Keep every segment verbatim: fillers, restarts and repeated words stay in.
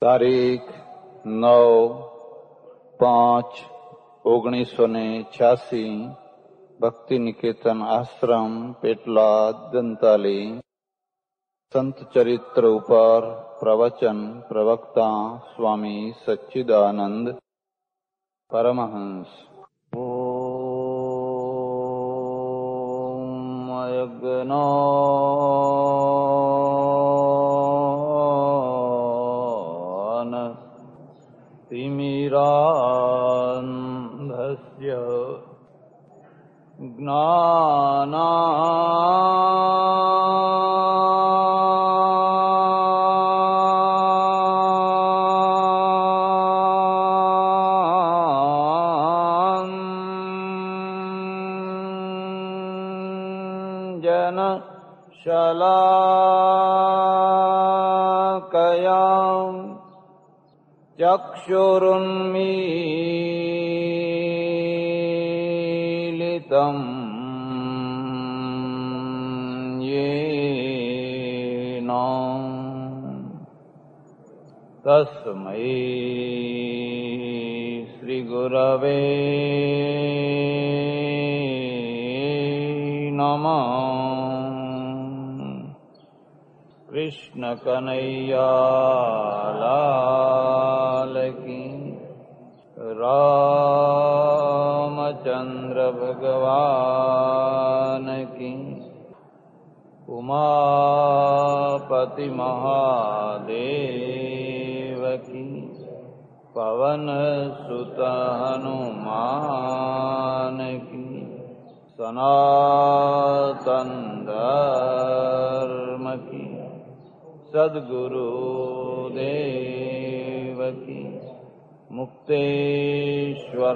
તારીખ નવ પાંચ ઓગણીસો ને છ્યાસી ભક્તિ નિકેતન આશ્રમ પેટલાદ દંતાલી. સંત ચરિત્ર ઉપર પ્રવચન પ્રવક્તા સ્વામી સચ્ચિદાનંદ પરમહંસ. ઓમ યજ્ઞ તિમિરાંધસ્ય જ્ઞાનાંજન શલાકયા ચક્ષુરુન્મીલિતં યેન તસ્મૈ શ્રી ગુરવે નમઃ. કૃષ્ણ કનૈયા લાલ કી, રામચંદ્ર ભગવાન કી, ઉમાપતિ મહાદેવ કી, પવન સુત હનુમાન કી, સનાતન ધર્મ કી, સદગુરુ દેવ કી, મુક્તેશ્વર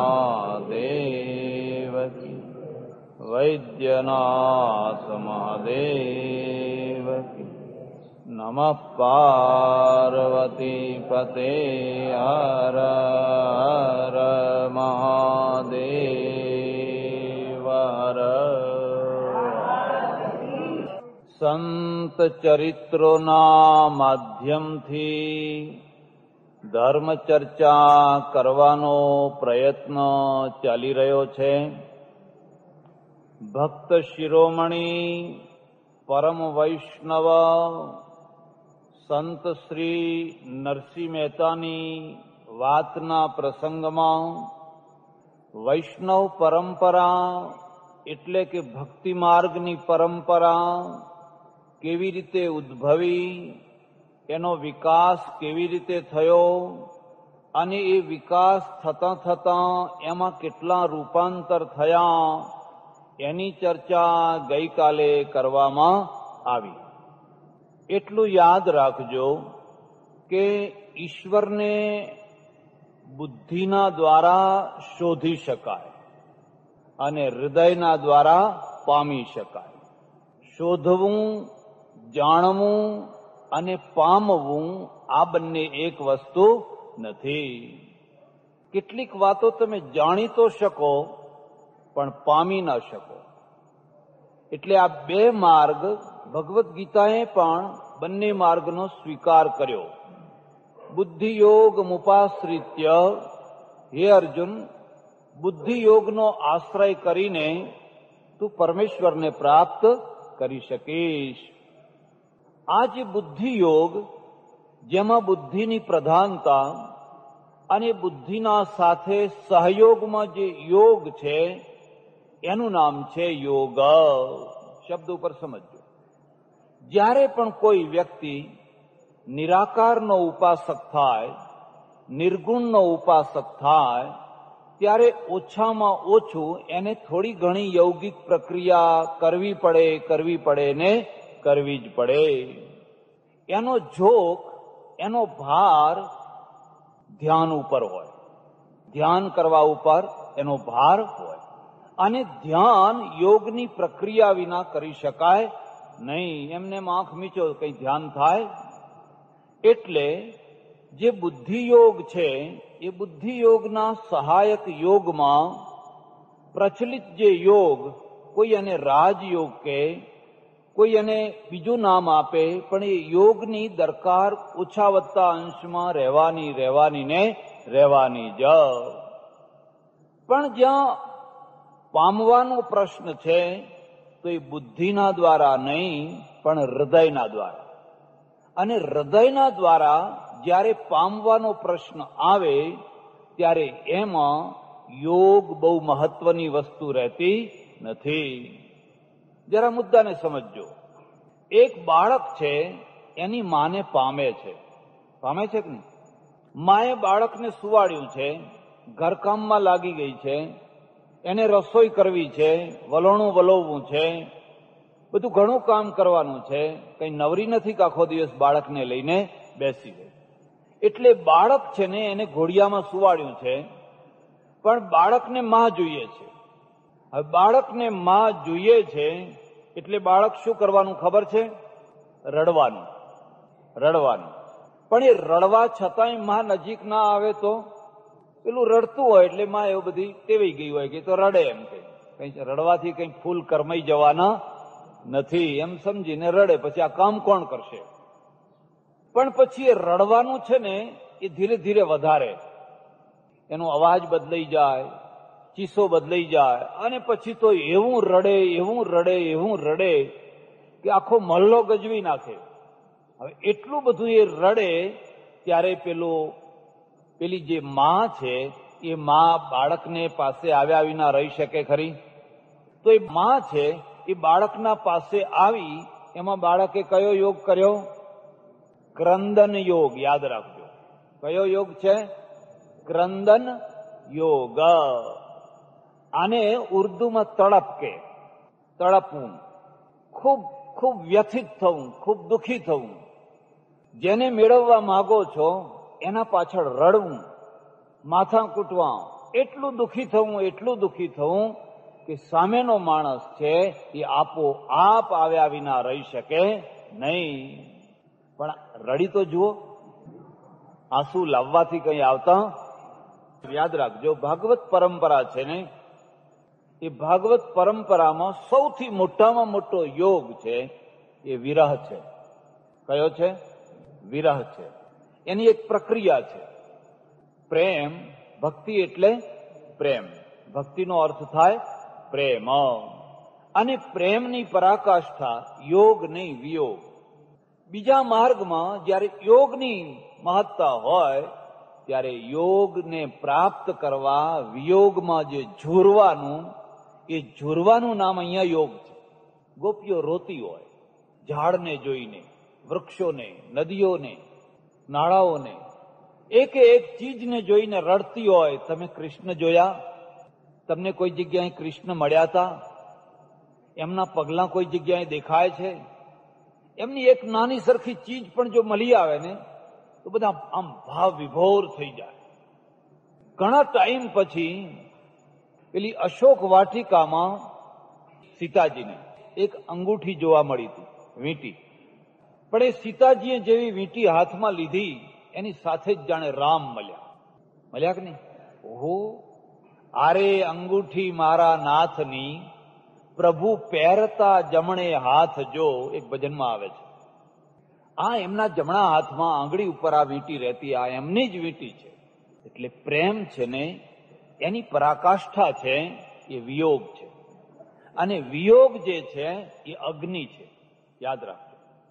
મહાદેવ કી, વૈદ્યનાથ મહાદેવ કી. નમઃ પાર્વતી પતે હર હર મહાદેવ હર. સંત ચરિત્રોના માધ્યમથી ધર્મ ચર્ચા કરવાનો પ્રયત્ન ચાલી રહ્યો છે. ભક્ત શિરોમણી પરમ વૈષ્ણવ સંત શ્રી નરસિંહ મહેતાની વાતના પ્રસંગમાં વૈષ્ણવ પરંપરા એટલે કે ભક્તિ માર્ગની પરંપરા કેવી રીતે ઉદ્ભવી, એનો વિકાસ કેવી રીતે થયો અને એ વિકાસ થતાં થતાં એમાં કેટલા રૂપાંતર થયા એની ચર્ચા ગઈકાલે કરવામાં આવી. એટલું યાદ રાખજો કે ઈશ્વરને બુદ્ધિના દ્વારા શોધી શકાય અને હૃદયના દ્વારા પામી શકાય. શોધવું, જાણવું અને પામવું આ બંને એક વસ્તુ નથી. કેટલીક વાતો તમે જાણી તો શકો પણ પામી ન શકો. એટલે આ બે માર્ગ ભગવદ્ ગીતાએ પણ બંને માર્ગનો સ્વીકાર કર્યો. બુદ્ધિયોગ મુપાશ્રિત્ય, હે અર્જુન, બુદ્ધિયોગનો આશ્રય કરીને તું પરમેશ્વરને પ્રાપ્ત કરી શકીશ. આ જે બુદ્ધિયોગ, જેમાં બુદ્ધિની પ્રધાનતા અને બુદ્ધિના સાથે સહયોગમાં જે યોગ છે એનું નામ છે યોગ. શબ્દ ઉપર સમજો. જ્યારે પણ કોઈ વ્યક્તિ નિરાકારનો ઉપાસક થાય, નિર્ગુણનો ઉપાસક થાય, ત્યારે ઓછામાં ઓછું એને થોડી ઘણી યૌગિક પ્રક્રિયા કરવી પડે કરવી પડે ને કરવી જ પડે. એનો ઝોક, એનો ભાર ધ્યાન ઉપર હોય, ધ્યાન કરવા ઉપર એનો ભાર હોય. અને ધ્યાન યોગની પ્રક્રિયા વિના કરી શકાય નહીં. એમને આંખ મીચો કઈ ધ્યાન થાય? એટલે જે બુદ્ધિયોગ છે એ બુદ્ધિયોગના સહાયક યોગમાં પ્રચલિત જે યોગ, કોઈ એને રાજયોગ કે, કોઈ એને બીજું નામ આપે, પણ એ યોગની દરકાર ઓછા વત્તા અંશમાં રહેવાની રહેવાની ને રહેવાની જ. પણ જ્યાં પામવાનો પ્રશ્ન છે તો એ બુદ્ધિના દ્વારા નહીં, પણ હૃદયના દ્વારા. અને હૃદયના દ્વારા જ્યારે પામવાનો પ્રશ્ન આવે ત્યારે એમાં યોગ બહુ મહત્વની વસ્તુ રહેતી નથી. જરા મુદ્દાને સમજજો. એક બાળક છે, એની માને પામે છે. પામે છે કે નહીં? માએ બાળકને સુવાડ્યું છે, ઘરકામમાં લાગી ગઈ છે, એને રસોઈ કરવી છે, વલોણું વલોવવું છે, બધું ઘણું કામ કરવાનું છે. કઈ નવરી નથી કે આખો દિવસ બાળકને લઈને બેસી ગઈ. એટલે બાળક છે ને એને ઘોડિયામાં સુવાડ્યું છે, પણ બાળકને માં જોઈએ છે. હવે બાળકને માં જોઈએ છે એટલે બાળક શું કરવાનું ખબર છે? રડવાનું. રડવાનું. પણ એ રડવા છતાંય માં નજીક ના આવે તો પેલું રડતું હોય એટલે માં એવું બધી ટેવાઈ ગઈ હોય કે તો રડે, એમ કે કઈ રડવાથી કઈ ફૂલ કરમાઈ જવાના નથી એમ સમજીને રડે. પછી આ કામ કોણ કરશે? પણ પછી એ રડવાનું છે ને એ ધીરે ધીરે વધારે, એનો અવાજ બદલાઈ જાય, ચીસો બદલાઈ જાય, અને પછી તો એવું રડે એવું રડે એવું રડે કે આખો મહલ્લો ગજવી નાખે. હવે એટલું બધું એ રડે ત્યારે પેલું પેલી જે માં છે એ માં બાળકને પાસે આવ્યા વિના રહી શકે ખરી? તો એ માં છે એ બાળકના પાસે આવી, એમાં બાળકે કયો યોગ કર્યો? ક્રંદન યોગ. યાદ રાખજો, કયો યોગ છે? ક્રંદન યોગ. આને ઉર્દુમાં તડપ કે, તડપવું, ખૂબ ખૂબ વ્યથિત થવું, ખૂબ દુઃખી થવું. જેને મેળવવા માંગો છો એના પાછળ રડવું, માથા કૂટવા, એટલું દુઃખી થવું, એટલું દુઃખી થવું કે સામેનો માણસ છે એ આપો આપ આવ્યા વિના રહી શકે નહીં. પણ રડી તો જુઓ, આંસુ લાવવાથી કઈ આવતા. યાદ રાખજો, ભાગવત પરંપરા છે ને, એ ભાગવત પરંપરામાં સૌથી મોટામાં મોટો યોગ છે એ વિરહ છે. કયો છે? વિરહ છે. એની એક પ્રક્રિયા છે. પ્રેમ, ભક્તિ એટલે પ્રેમ. ભક્તિનો અર્થ થાય પ્રેમ. અને પ્રેમની પરાકાષ્ઠા યોગ નહીં, વિયોગ. બીજા માર્ગમાં જ્યારે યોગની મહત્તા હોય ત્યારે યોગને પ્રાપ્ત કરવા વિયોગમાં જે ઝૂરવાનું, એ ઝૂરવાનું નામ અહીંયા યોગ છે. ગોપીઓ રોતી હોય ઝાડને જોઈને, વૃક્ષોને, નદીઓને, નાળાઓને, એકે એક ચીજને જોઈને રડતી હોય. તમે કૃષ્ણ જોયા? તમને કોઈ જગ્યાએ કૃષ્ણ મળ્યા હતા? એમના પગલાં કોઈ જગ્યાએ દેખાય છે? એમની એક નાની સરખી ચીજ પણ જો મળી આવે ને તો બધા આમ ભાવ વિભોર થઈ જાય. ઘણા ટાઈમ પછી પેલી અશોક વાટિકામાં સીતાજીને એક અંગૂઠી જોવા મળી હતી, વીંટી. પણ એ સીતાજીએ જેવી વીંટી હાથમાં લીધી એની સાથે જ જાણે રામ મળ્યા. મળ્યા કે નહીં? ઓહો, આરે અંગૂઠી મારા નાથની, પ્રભુ પહેરતા જમણે હાથ જો, એક ભજનમાં આવે છે. આ એમના જમણા હાથમાં આંગળી ઉપર આ વીંટી રહેતી, આ એમની જ વીંટી છે. એટલે પ્રેમ છે ને એની પરાકાષ્ઠા છે એ વિયોગ છે. અને વિયોગ જે છે એ અગ્નિ છે. યાદ રાખજો.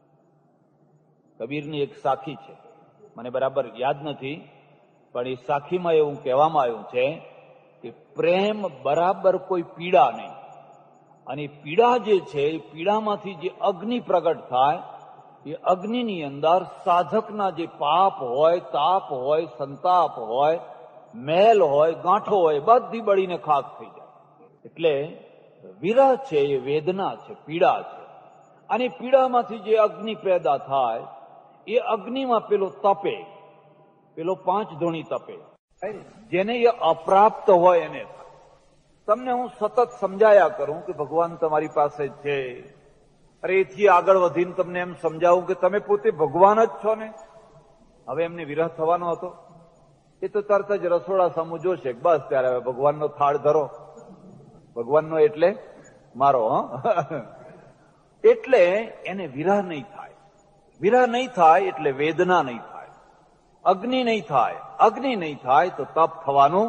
કબીરની એક સાખી છે, મને બરાબર યાદ નથી, પણ એ સાખીમાં એવું કહેવામાં આવ્યું છે કે પ્રેમ બરાબર કોઈ પીડા નહીં. અને પીડા જે છે એ પીડામાંથી જે અગ્નિ પ્રગટ થાય, એ અગ્નિની અંદર સાધકના જે પાપ હોય, તાપ હોય, સંતાપ હોય, મેલ હોય, ગાંઠો હોય, બધી બળીને ખાક થઈ જાય. એટલે વિરહ છે એ વેદના છે, પીડા છે. અને પીડામાંથી જે અગ્નિ પેદા થાય એ અગ્નિમાં પેલો તપે, પેલો પાંચ ધૂણી તપે. જેને એ અપ્રાપ્ત હોય એને. તમને હું સતત સમજાયા કરું કે ભગવાન તમારી પાસે છે, અરે એથી આગળ વધીને તમને એમ સમજાવું કે તમે પોતે ભગવાન જ છો ને. હવે એમને વિરહ થવાનો હતો? એ તો તરત જ રસોડા સામું જોશે, બસ ત્યારે હવે ભગવાનનો થાળ ધરો. ભગવાનનો એટલે મારો. હ એટલે એને વિરહ નહીં થાય. વિરહ નહીં થાય એટલે વેદના નહીં થાય. અગ્નિ નહીં થાય. અગ્નિ નહીં થાય તો તપ થવાનું.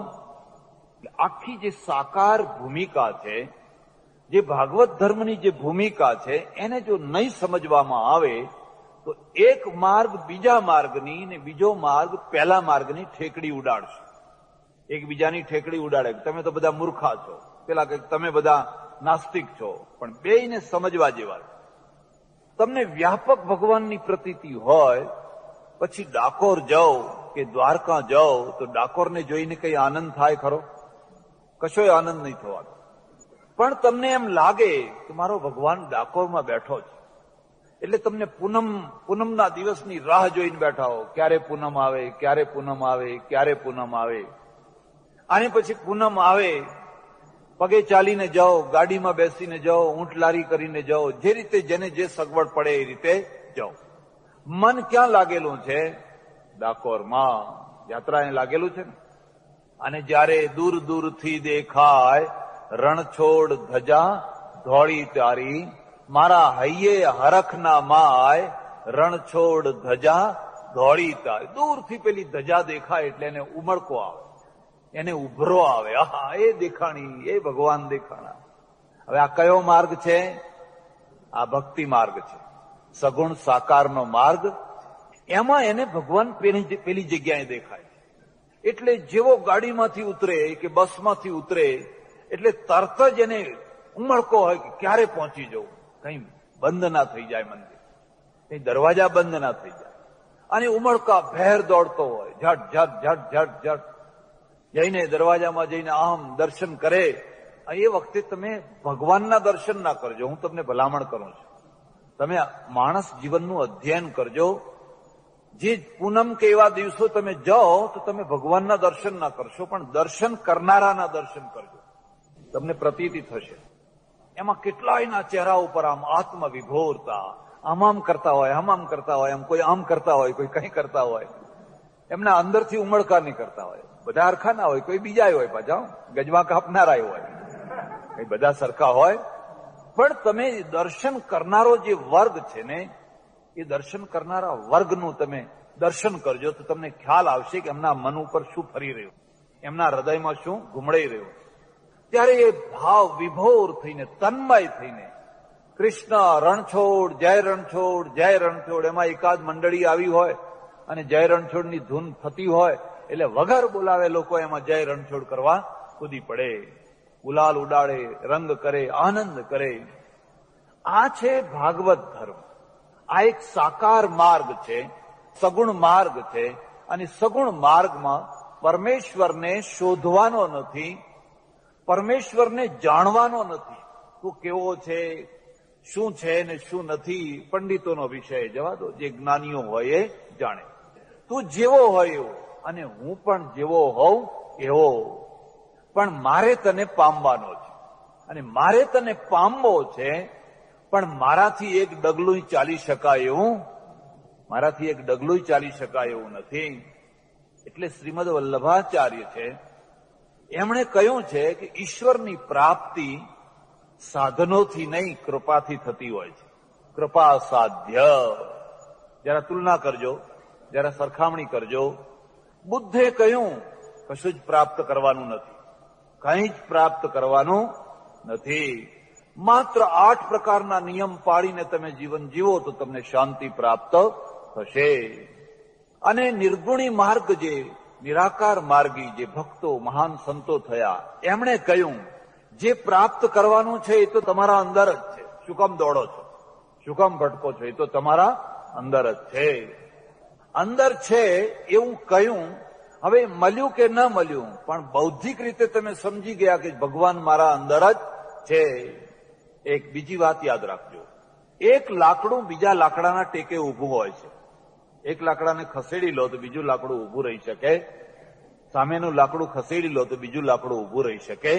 આખી જે સાકાર ભૂમિકા છે, જે ભાગવત ધર્મની જે ભૂમિકા છે, એને જો નહીં સમજવામાં આવે તો એક માર્ગ બીજા માર્ગની ને બીજો માર્ગ પહેલા માર્ગની ઠેકડી ઉડાડશે. એકબીજાની ઠેકડી ઉડાડે. તમે તો બધા મૂર્ખા છો, પેલા કે તમે બધા નાસ્તિક છો. પણ બેયને સમજવા જેવા. તમને વ્યાપક ભગવાનની પ્રતીતિ હોય, પછી ડાકોર જાઓ કે દ્વારકા જાઓ તો ડાકોરને જોઈને કઈ આનંદ થાય ખરો? કશોય આનંદ નહીં થવાનો. પણ તમને એમ લાગે કે મારો ભગવાન ડાકોરમાં બેઠો છે, એટલે તમને પૂનમ પૂનમના દિવસની રાહ જોઈને બેઠા હો. ક્યારે પૂનમ આવે, ક્યારે પૂનમ આવે, ક્યારે પૂનમ આવે. આને પછી પૂનમ આવે, પગે ચાલીને જાઓ, ગાડીમાં બેસીને જાઓ, ઊંટ લારી કરીને જાઓ, જે રીતે જેને જે સગવડ પડે એ રીતે જાઓ. મન ક્યાં લાગેલું છે? ડાકોરમાં. યાત્રાએ લાગેલું છે ને. અને જયારે દૂર દૂરથી દેખાય રણછોડ ધજા ધોળી તારી, મારા હૈયે હરખના માય રણછોડ ધજા ધોળી તારી. દૂરથી પેલી ધજા દેખાય એટલે એને ઉમળકો આવે, એને ઉભરો આવે. આહા, એ દેખાણી, એ ભગવાન દેખાણા. હવે આ કયો માર્ગ છે? આ ભક્તિ માર્ગ છે, સગુણ સાકારનો માર્ગ. એમાં એને ભગવાન પેલી પેલી જગ્યાએ દેખાય. એટલે જેવો ગાડીમાંથી ઉતરે કે બસમાંથી ઉતરે એટલે તરત જ એને ઉમળકો હોય કે ક્યારે પહોંચી જવું, કઈ બંધ ના થઈ જાય મંદિર, કઈ દરવાજા બંધ ના થઈ જાય. અને ઉમળકા ભેર દોડતો હોય, ઝટ ઝટ ઝટ ઝટ ઝટ જઈને દરવાજામાં જઈને આમ દર્શન કરે. એ વખતે તમે ભગવાનના દર્શન ના કરજો, હું તમને ભલામણ કરું છું. તમે માણસ જીવનનું અધ્યયન કરજો. જે પૂનમ કે એવા દિવસો તમે જાઓ તો તમે ભગવાનના દર્શન ના કરશો, પણ દર્શન કરનારાના દર્શન કરજો. તમને પ્રતીતિ થશે. એમાં કેટલાયના ચહેરા ઉપર આમ આત્મવિભોરતા, આમ આમ કરતા હોય, આમ આમ કરતા હોય, એમ કોઈ આમ કરતા હોય, કોઈ કઈ કરતા હોય. એમના અંદરથી ઉમળકા નહીં કરતા હોય. બધા હરખા ના હોય, કોઈ બીજા હોય, પાછા ગજવા કાપનારા હોય, કઈ બધા સરખા હોય. પણ તમે દર્શન કરનારો જે વર્ગ છે ને, એ દર્શન કરનારા વર્ગનું તમે દર્શન કરજો તો તમને ખ્યાલ આવશે કે એમના મન ઉપર શું ફરી રહ્યું, એમના હૃદયમાં શું ઘુમડાઈ રહ્યું. ત્યારે એ ભાવ વિભોર થઈને, તન્મય થઈને, કૃષ્ણ રણછોડ જય રણછોડ જય રણછોડ, એમાં એકાદ મંડળી આવી હોય અને જય રણછોડની ધૂન થતી હોય એટલે વગર બોલાવે લોકો એમાં જય રણછોડ કરવા કૂદી પડે, ગુલાલ ઉડાડે, રંગ કરે, આનંદ કરે. આ છે ભાગવત ધર્મ. આ એક સાકાર માર્ગ છે, સગુણ માર્ગ છે. અને સગુણ માર્ગમાં પરમેશ્વરને શોધવાનો નથી, પરમેશ્વરને જાણવાનો નથી. તું કેવો છે, શું છે ને શું નથી, પંડિતોનો વિષય જવા દો. જે જ્ઞાનીઓ હોય એ જાણે. તું જેવો હોય એવો, અને હું પણ જેવો હોઉં એવો. પણ મારે તને પામવાનો છે, અને મારે તને પામવો છે. પણ મારાથી એક ડગલું ચાલી શકાય એવું, મારાથી એક ડગલું ચાલી શકાય એવું નથી. એટલે શ્રીમદ વલ્લભાચાર્ય છે, એમણે કહ્યું છે કે ઈશ્વરની પ્રાપ્તિ સાધનોથી નહીં, કૃપાથી થતી હોય છે. કૃપા સાધ્ય. જરા તુલના કરજો, જરા સરખામણી કરજો. બુદ્ધે કહ્યું કશું જ પ્રાપ્ત કરવાનું નથી, કંઈ જ પ્રાપ્ત કરવાનું નથી. માત્ર આઠ પ્રકારના નિયમ પાળીને તમે જીવન જીવો તો તમને શાંતિ પ્રાપ્ત થશે. અને નિર્ગુણી માર્ગ, જે નિરાકાર માર્ગી જે ભક્તો મહાન સંતો થયા, એમણે કહ્યું જે પ્રાપ્ત કરવાનું છે એ તો તમારા અંદર જ છે. શું કામ દોડો છો, શું કામ ભટકો છો? એ તો તમારા અંદર જ છે. અંદર છે એવું કહ્યું. હવે મળ્યું કે ન મળ્યું, પણ બૌદ્ધિક રીતે તમે સમજી ગયા કે ભગવાન મારા અંદર જ છે. એક બીજી વાત યાદ રાખજો, એક લાકડું બીજા લાકડાના ટેકે ઊભું હોય છે. એક લાકડાને ખસેડી લો તો બીજું લાકડું ઊભું રહી શકે, સામેનું લાકડું ખસેડી લો તો બીજું લાકડું ઊભું રહી શકે.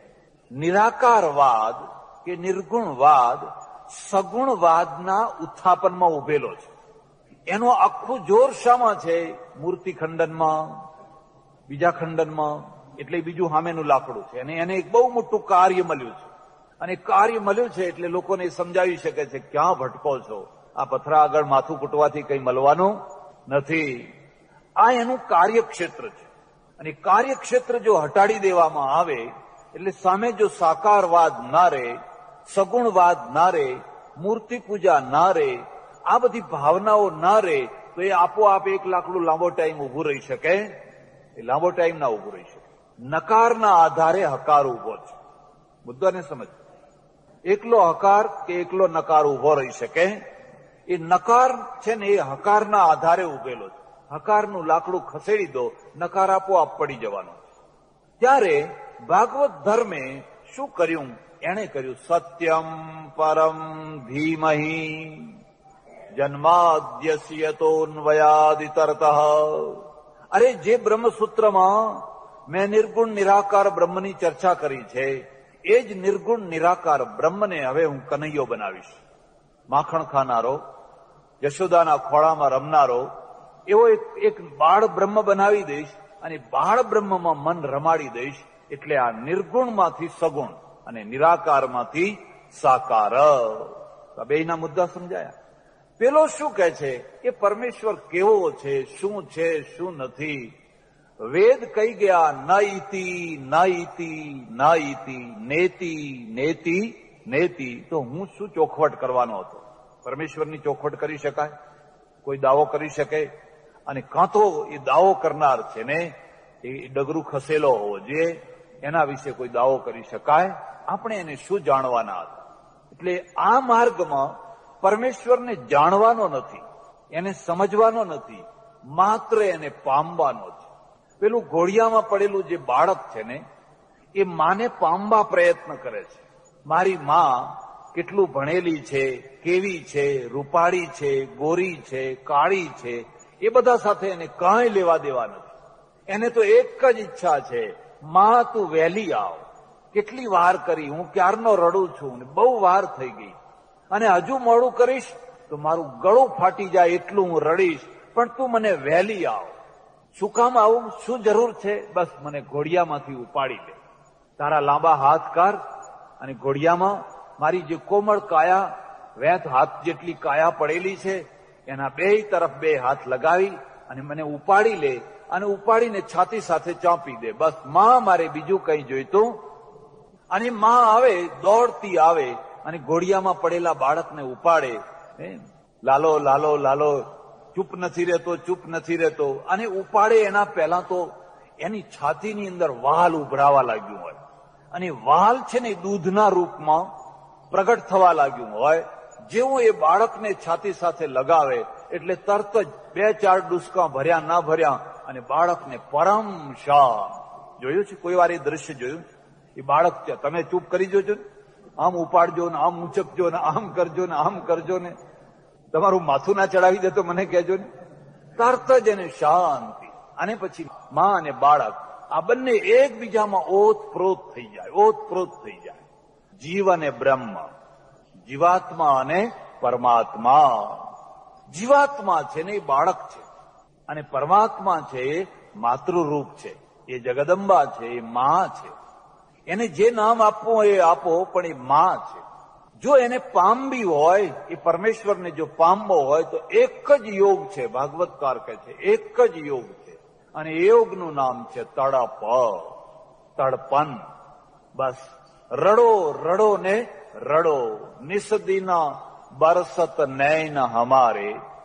નિરાકારવાદ કે નિર્ગુણવાદ સગુણવાદના ઉત્થાપનમાં ઉભેલો છે. એનો આખું જોર શામાં છે? મૂર્તિ ખંડનમાં, બીજા ખંડનમાં. એટલે બીજું સામેનું લાકડું છે, અને એને એક બહુ મોટું કાર્ય મળ્યું છે. અને કાર્ય મળ્યું છે એટલે લોકોને સમજાવી શકે છે ક્યાં ભટકો છો, આ પથરા આગળ માથું કૂટવાથી કંઈ મળવાનું નથી. આ એનું કાર્યક્ષેત્ર છે. અને કાર્યક્ષેત્ર જો હટાડી દેવામાં આવે એટલે સામે જો સાકારવાદ ના રહે, સગુણવાદ ના રહે, મૂર્તિ પૂજા ના રહે, આ બધી ભાવનાઓ ના રહે, તો એ આપોઆપ એક લાકડું લાંબો ટાઈમ ઉભું રહી શકે? એ લાંબો ટાઈમ ના ઉભું રહી શકે. નકારના આધારે હકાર ઉભો છે. મુદ્દાને સમજ. એકલો હકાર કે એકલો નકાર ઉભો રહી શકે? એ નકાર છે ને એ હકારના આધારે ઉભેલો છે. હકારનું લાકડું ખસેડી દો, નકાર આપોઆપ પડી જવાનો. ત્યારે ભાગવત ધર્મે શું કર્યું? એણે કર્યું સત્યમ પરમ ધીમહિ જન્માદ્યસ્યતોન્વયાદિતરતઃ. અરે જે બ્રહ્મસૂત્રમાં મેં નિર્ગુણ નિરાકાર બ્રહ્મની ચર્ચા કરી છે, એ જ નિર્ગુણ નિરાકાર બ્રહ્મને હવે હું કનૈયો બનાવીશ. માખણ ખાનારો, યશોદાના ખોળામાં રમનારો એવો એક એક બાળ બ્રહ્મ બનાવી દઈશ અને બાળ બ્રહ્મમાં મન રમાડી દઈશ. એટલે આ નિર્ગુણમાંથી સગુણ અને નિરાકારમાંથી સાકાર. આ બેયના મુદ્દા સમજાયા. પેલો શું કહે છે કે પરમેશ્વર કેવો છે, શું છે, શું નથી? વેદ કહી ગયા ન ઇતિ ન ઇતિ ન ઇતિ નેતિ નેતિ નેતિ. તો હું શું ચોખવટ કરવાનો હતો? પરમેશ્વરની ચોખવટ કરી શકાય? કોઈ દાવો કરી શકે? અને કાં તો એ દાવો કરનાર છે ને એ ડગરું ખસેલો હોવો જોઈએ, એના વિશે કોઈ દાવો કરી શકાય? આપણે એને શું જાણવાના હતા? એટલે આ માર્ગમાં પરમેશ્વરને જાણવાનો નથી, એને સમજવાનો નથી, માત્ર એને પામવાનો છે. પેલું ઘોડિયામાં પડેલું જે બાળક છે ને એ માને પામવા પ્રયત્ન કરે છે. મારી માં કેટલું ભણેલી છે, કેવી છે, રૂપાળી છે, ગોરી છે, કાળી છે, એ બધા સાથે એને કાંઈ લેવા દેવા નથી. એને તો એક જ ઈચ્છા છે, માં તું વહેલી આવ. કેટલી વાર કરી, હું ક્યારનો રડું છું ને બહુ વાર થઈ ગઈ, અને હજુ મોડું કરીશ તો મારું ગળું ફાટી જાય એટલું હું રડીશ, પણ તું મને વહેલી આવ. શું કામ આવું? શું જરૂર છે? બસ મને ઘોડિયામાંથી ઉપાડી લે. તારા લાંબા હાથ કર અને ઘોડિયામાં મારી જે કોમળ કાયા, વેત હાથ જેટલી કાયા પડેલી છે, એના બે તરફ બે હાથ લગાવી અને મને ઉપાડી લે અને ઉપાડીને છાતી સાથે ચાંપી દે. બસ માં, મારે બીજું કંઈ જોઈતું. અને માં આવે, દોડતી આવે અને ઘોડિયામાં પડેલા બાળકને ઉપાડે. લાલો લાલો લાલો, ચૂપ નથી રહેતો, ચૂપ નથી રહેતો. અને ઉપાડે એના પહેલા તો એની છાતીની અંદર વાલ ઉભરાવા લાગ્યું હોય, અને વાલ છે ને દૂધના રૂપમાં પ્રગટ થવા લાગ્યું હોય. જેવું એ બાળકને છાતી સાથે લગાવે એટલે તરત જ બે ચાર ડુસકા ભર્યા ના ભર્યા અને બાળકને પરમ શાંત. જોયું છે કોઈ વાર એ દ્રશ્ય જોયું? એ બાળક છે, તમે ચૂપ કરી જોજો ને, આમ ઉપાડજો ને, આમ ઉંચકજો ને, આમ કરજો ને, આમ કરજો ને, તમારું માથું ના ચડાવી દે તો મને કહેજો ને. તરત જ એને શાંતિ. અને પછી માં અને બાળક આ બંને એકબીજામાં ઓતપ્રોત થઈ જાય, ઓતપ્રોત થઈ જાય. જીવ અને બ્રહ્મ, જીવાત્મા અને પરમાત્મા. જીવાત્મા છે ને એ બાળક છે, અને પરમાત્મા છે એ માતૃરૂપ છે, એ જગદંબા છે, એ માં છે. એને જે નામ આપવું હોય એ આપો, પણ એ માં છે. જો એને પામવી હોય, એ પરમેશ્વરને જો પામવો હોય તો એક જ યોગ છે. ભાગવતકાર કહે છે એક જ યોગ છે, અને એ યોગનું નામ છે તડપ, તડપન. બસ રડો રડો ને રડો. નિસદીના બરસત નૈન હમારે,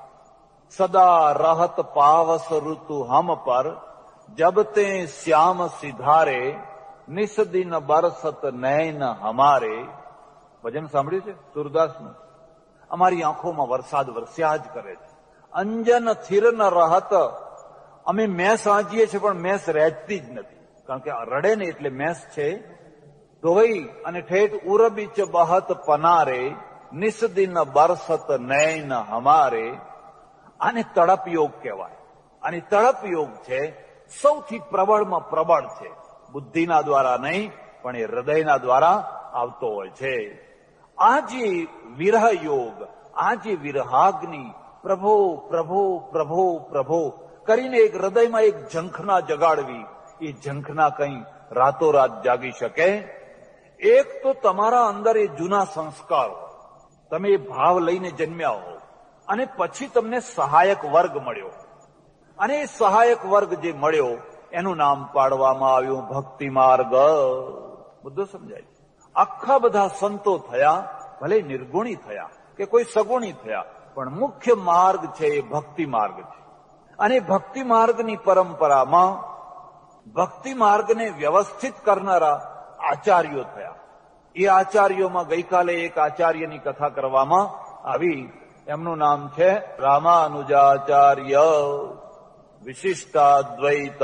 સદા રહત પાવસ ઋતુ હમ પર, જબ તે શ્યામ સિધારે, નિસદીન બરસત નૈન હમારે. ભજન સાંભળ્યું છે સુરદાસનું? અમારી આંખોમાં વરસાદ વરસ્યા જ કરે છે. અંજન થિર ન રહત. અમે મેસ વાંચીએ છીએ પણ મેસ રહેતી જ નથી, કારણ કે રડે ને એટલે મેસ છે ધોવાઈ અને ઠેઠ ઉરબીચ બહત પનારે, નિસદિન બરસત નૈન હમારે. આને તડપ યોગ કહેવાય. અને તડપ યોગ છે સૌથી પ્રબળમાં પ્રબળ છે. બુદ્ધિના દ્વારા નહીં, પણ એ હૃદયના દ્વારા આવતો હોય છે. આ જે વિરહ યોગ, આ જે વિરહાગ્નિ, પ્રભો પ્રભો પ્રભો પ્રભો કરીને એક હૃદયમાં એક ઝંખના જગાડવી, એ ઝંખના કંઈ રાતોરાત જાગી શકે? એક તો તમારા અંદર એ જૂના સંસ્કારો, તમે એ ભાવ લઈને જન્મ્યા હો, અને પછી તમને સહાયક વર્ગ મળ્યો, અને એ સહાયક વર્ગ જે મળ્યો એનું નામ પાડવામાં આવ્યું ભક્તિ માર્ગ. બધો સમજાય. આખા બધા સંતો થયા, ભલે નિર્ગુણી થયા કે કોઈ સગુણી થયા, પણ મુખ્ય માર્ગ છે એ ભક્તિ માર્ગ છે. અને ભક્તિ માર્ગની પરંપરામાં ભક્તિ માર્ગને વ્યવસ્થિત કરનારા આચાર્યો થયા. એ આચાર્યોમાં ગઈકાલે એક આચાર્યની કથા કરવામાં આવી. એમનું નામ છે રામાનુજાચાર્ય. વિશિષ્ટાદ્વૈત.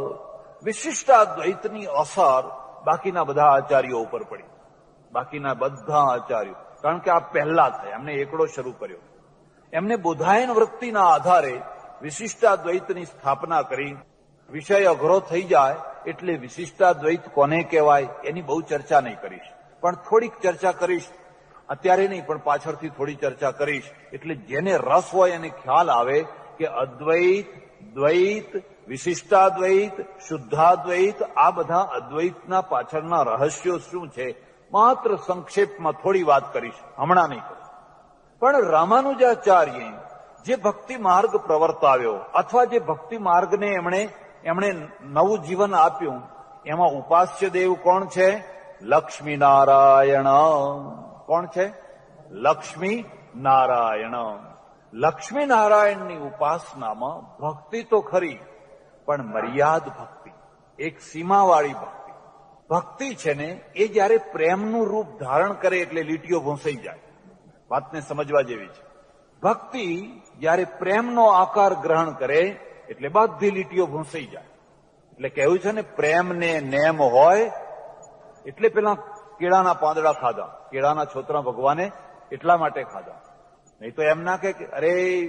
વિશિષ્ટાદ્વૈતની અસર બાકીના બધા આચાર્યો ઉપર પડી. બાકીના બધા આચાર્યો, કારણ કે આ પહેલા થયા, એમને એકડો શરૂ કર્યો. એમને બુધાયન વૃત્તિના આધારે વિશિષ્ટાદ્વૈતની સ્થાપના કરી. વિષય અઘરો થઈ જાય એટલે વિશિષ્ટાદ્વૈત કોને કહેવાય એની બહુ ચર્ચા નહીં કરીશ, પણ થોડીક ચર્ચા કરીશ. અત્યારે નહીં, પણ પાછળથી થોડી ચર્ચા કરીશ, એટલે જેને રસ હોય એને ખ્યાલ આવે કે અદ્વૈત, દ્વૈત, વિશિષ્ટાદ્વૈત, શુદ્ધાદ્વૈત, આ બધા અદ્વૈતના પાછળના રહસ્યો શું છે. માત્ર સંક્ષેપમાં થોડી વાત કરીશ, હમણાં નહીં કરું. પણ રામાનુજાચાર્ય જે ભક્તિ માર્ગ પ્રવર્તાવ્યો, અથવા જે ભક્તિ માર્ગને એમણે એમણે નવું જીવન આપ્યું, એમાં ઉપાસ્ય દેવ કોણ છે? લક્ષ્મી નારાયણ. કોણ છે? લક્ષ્મી નારાયણ. લક્ષ્મી નારાયણની ઉપાસનામાં ભક્તિ તો ખરી, પણ મર્યાદ ભક્તિ, એક સીમાવાળી ભક્તિ. ભક્તિ છે ને એ જયારે પ્રેમનું રૂપ ધારણ કરે એટલે લીટીઓ ભૂંસાઈ જાય. વાતને સમજવા જેવી છે. ભક્તિ જયારે પ્રેમનો આકાર ગ્રહણ કરે એટલે બધી લીટીઓ ભૂંસાઈ જાય. એટલે કહેવું છે ને, પ્રેમ ને નેમ હોય એટલે પેલા કેળાના પાંદડા ખાધા, કેળાના છોતરા ભગવાને એટલા માટે ખાધા. નહીં તો એમ ના કે અરે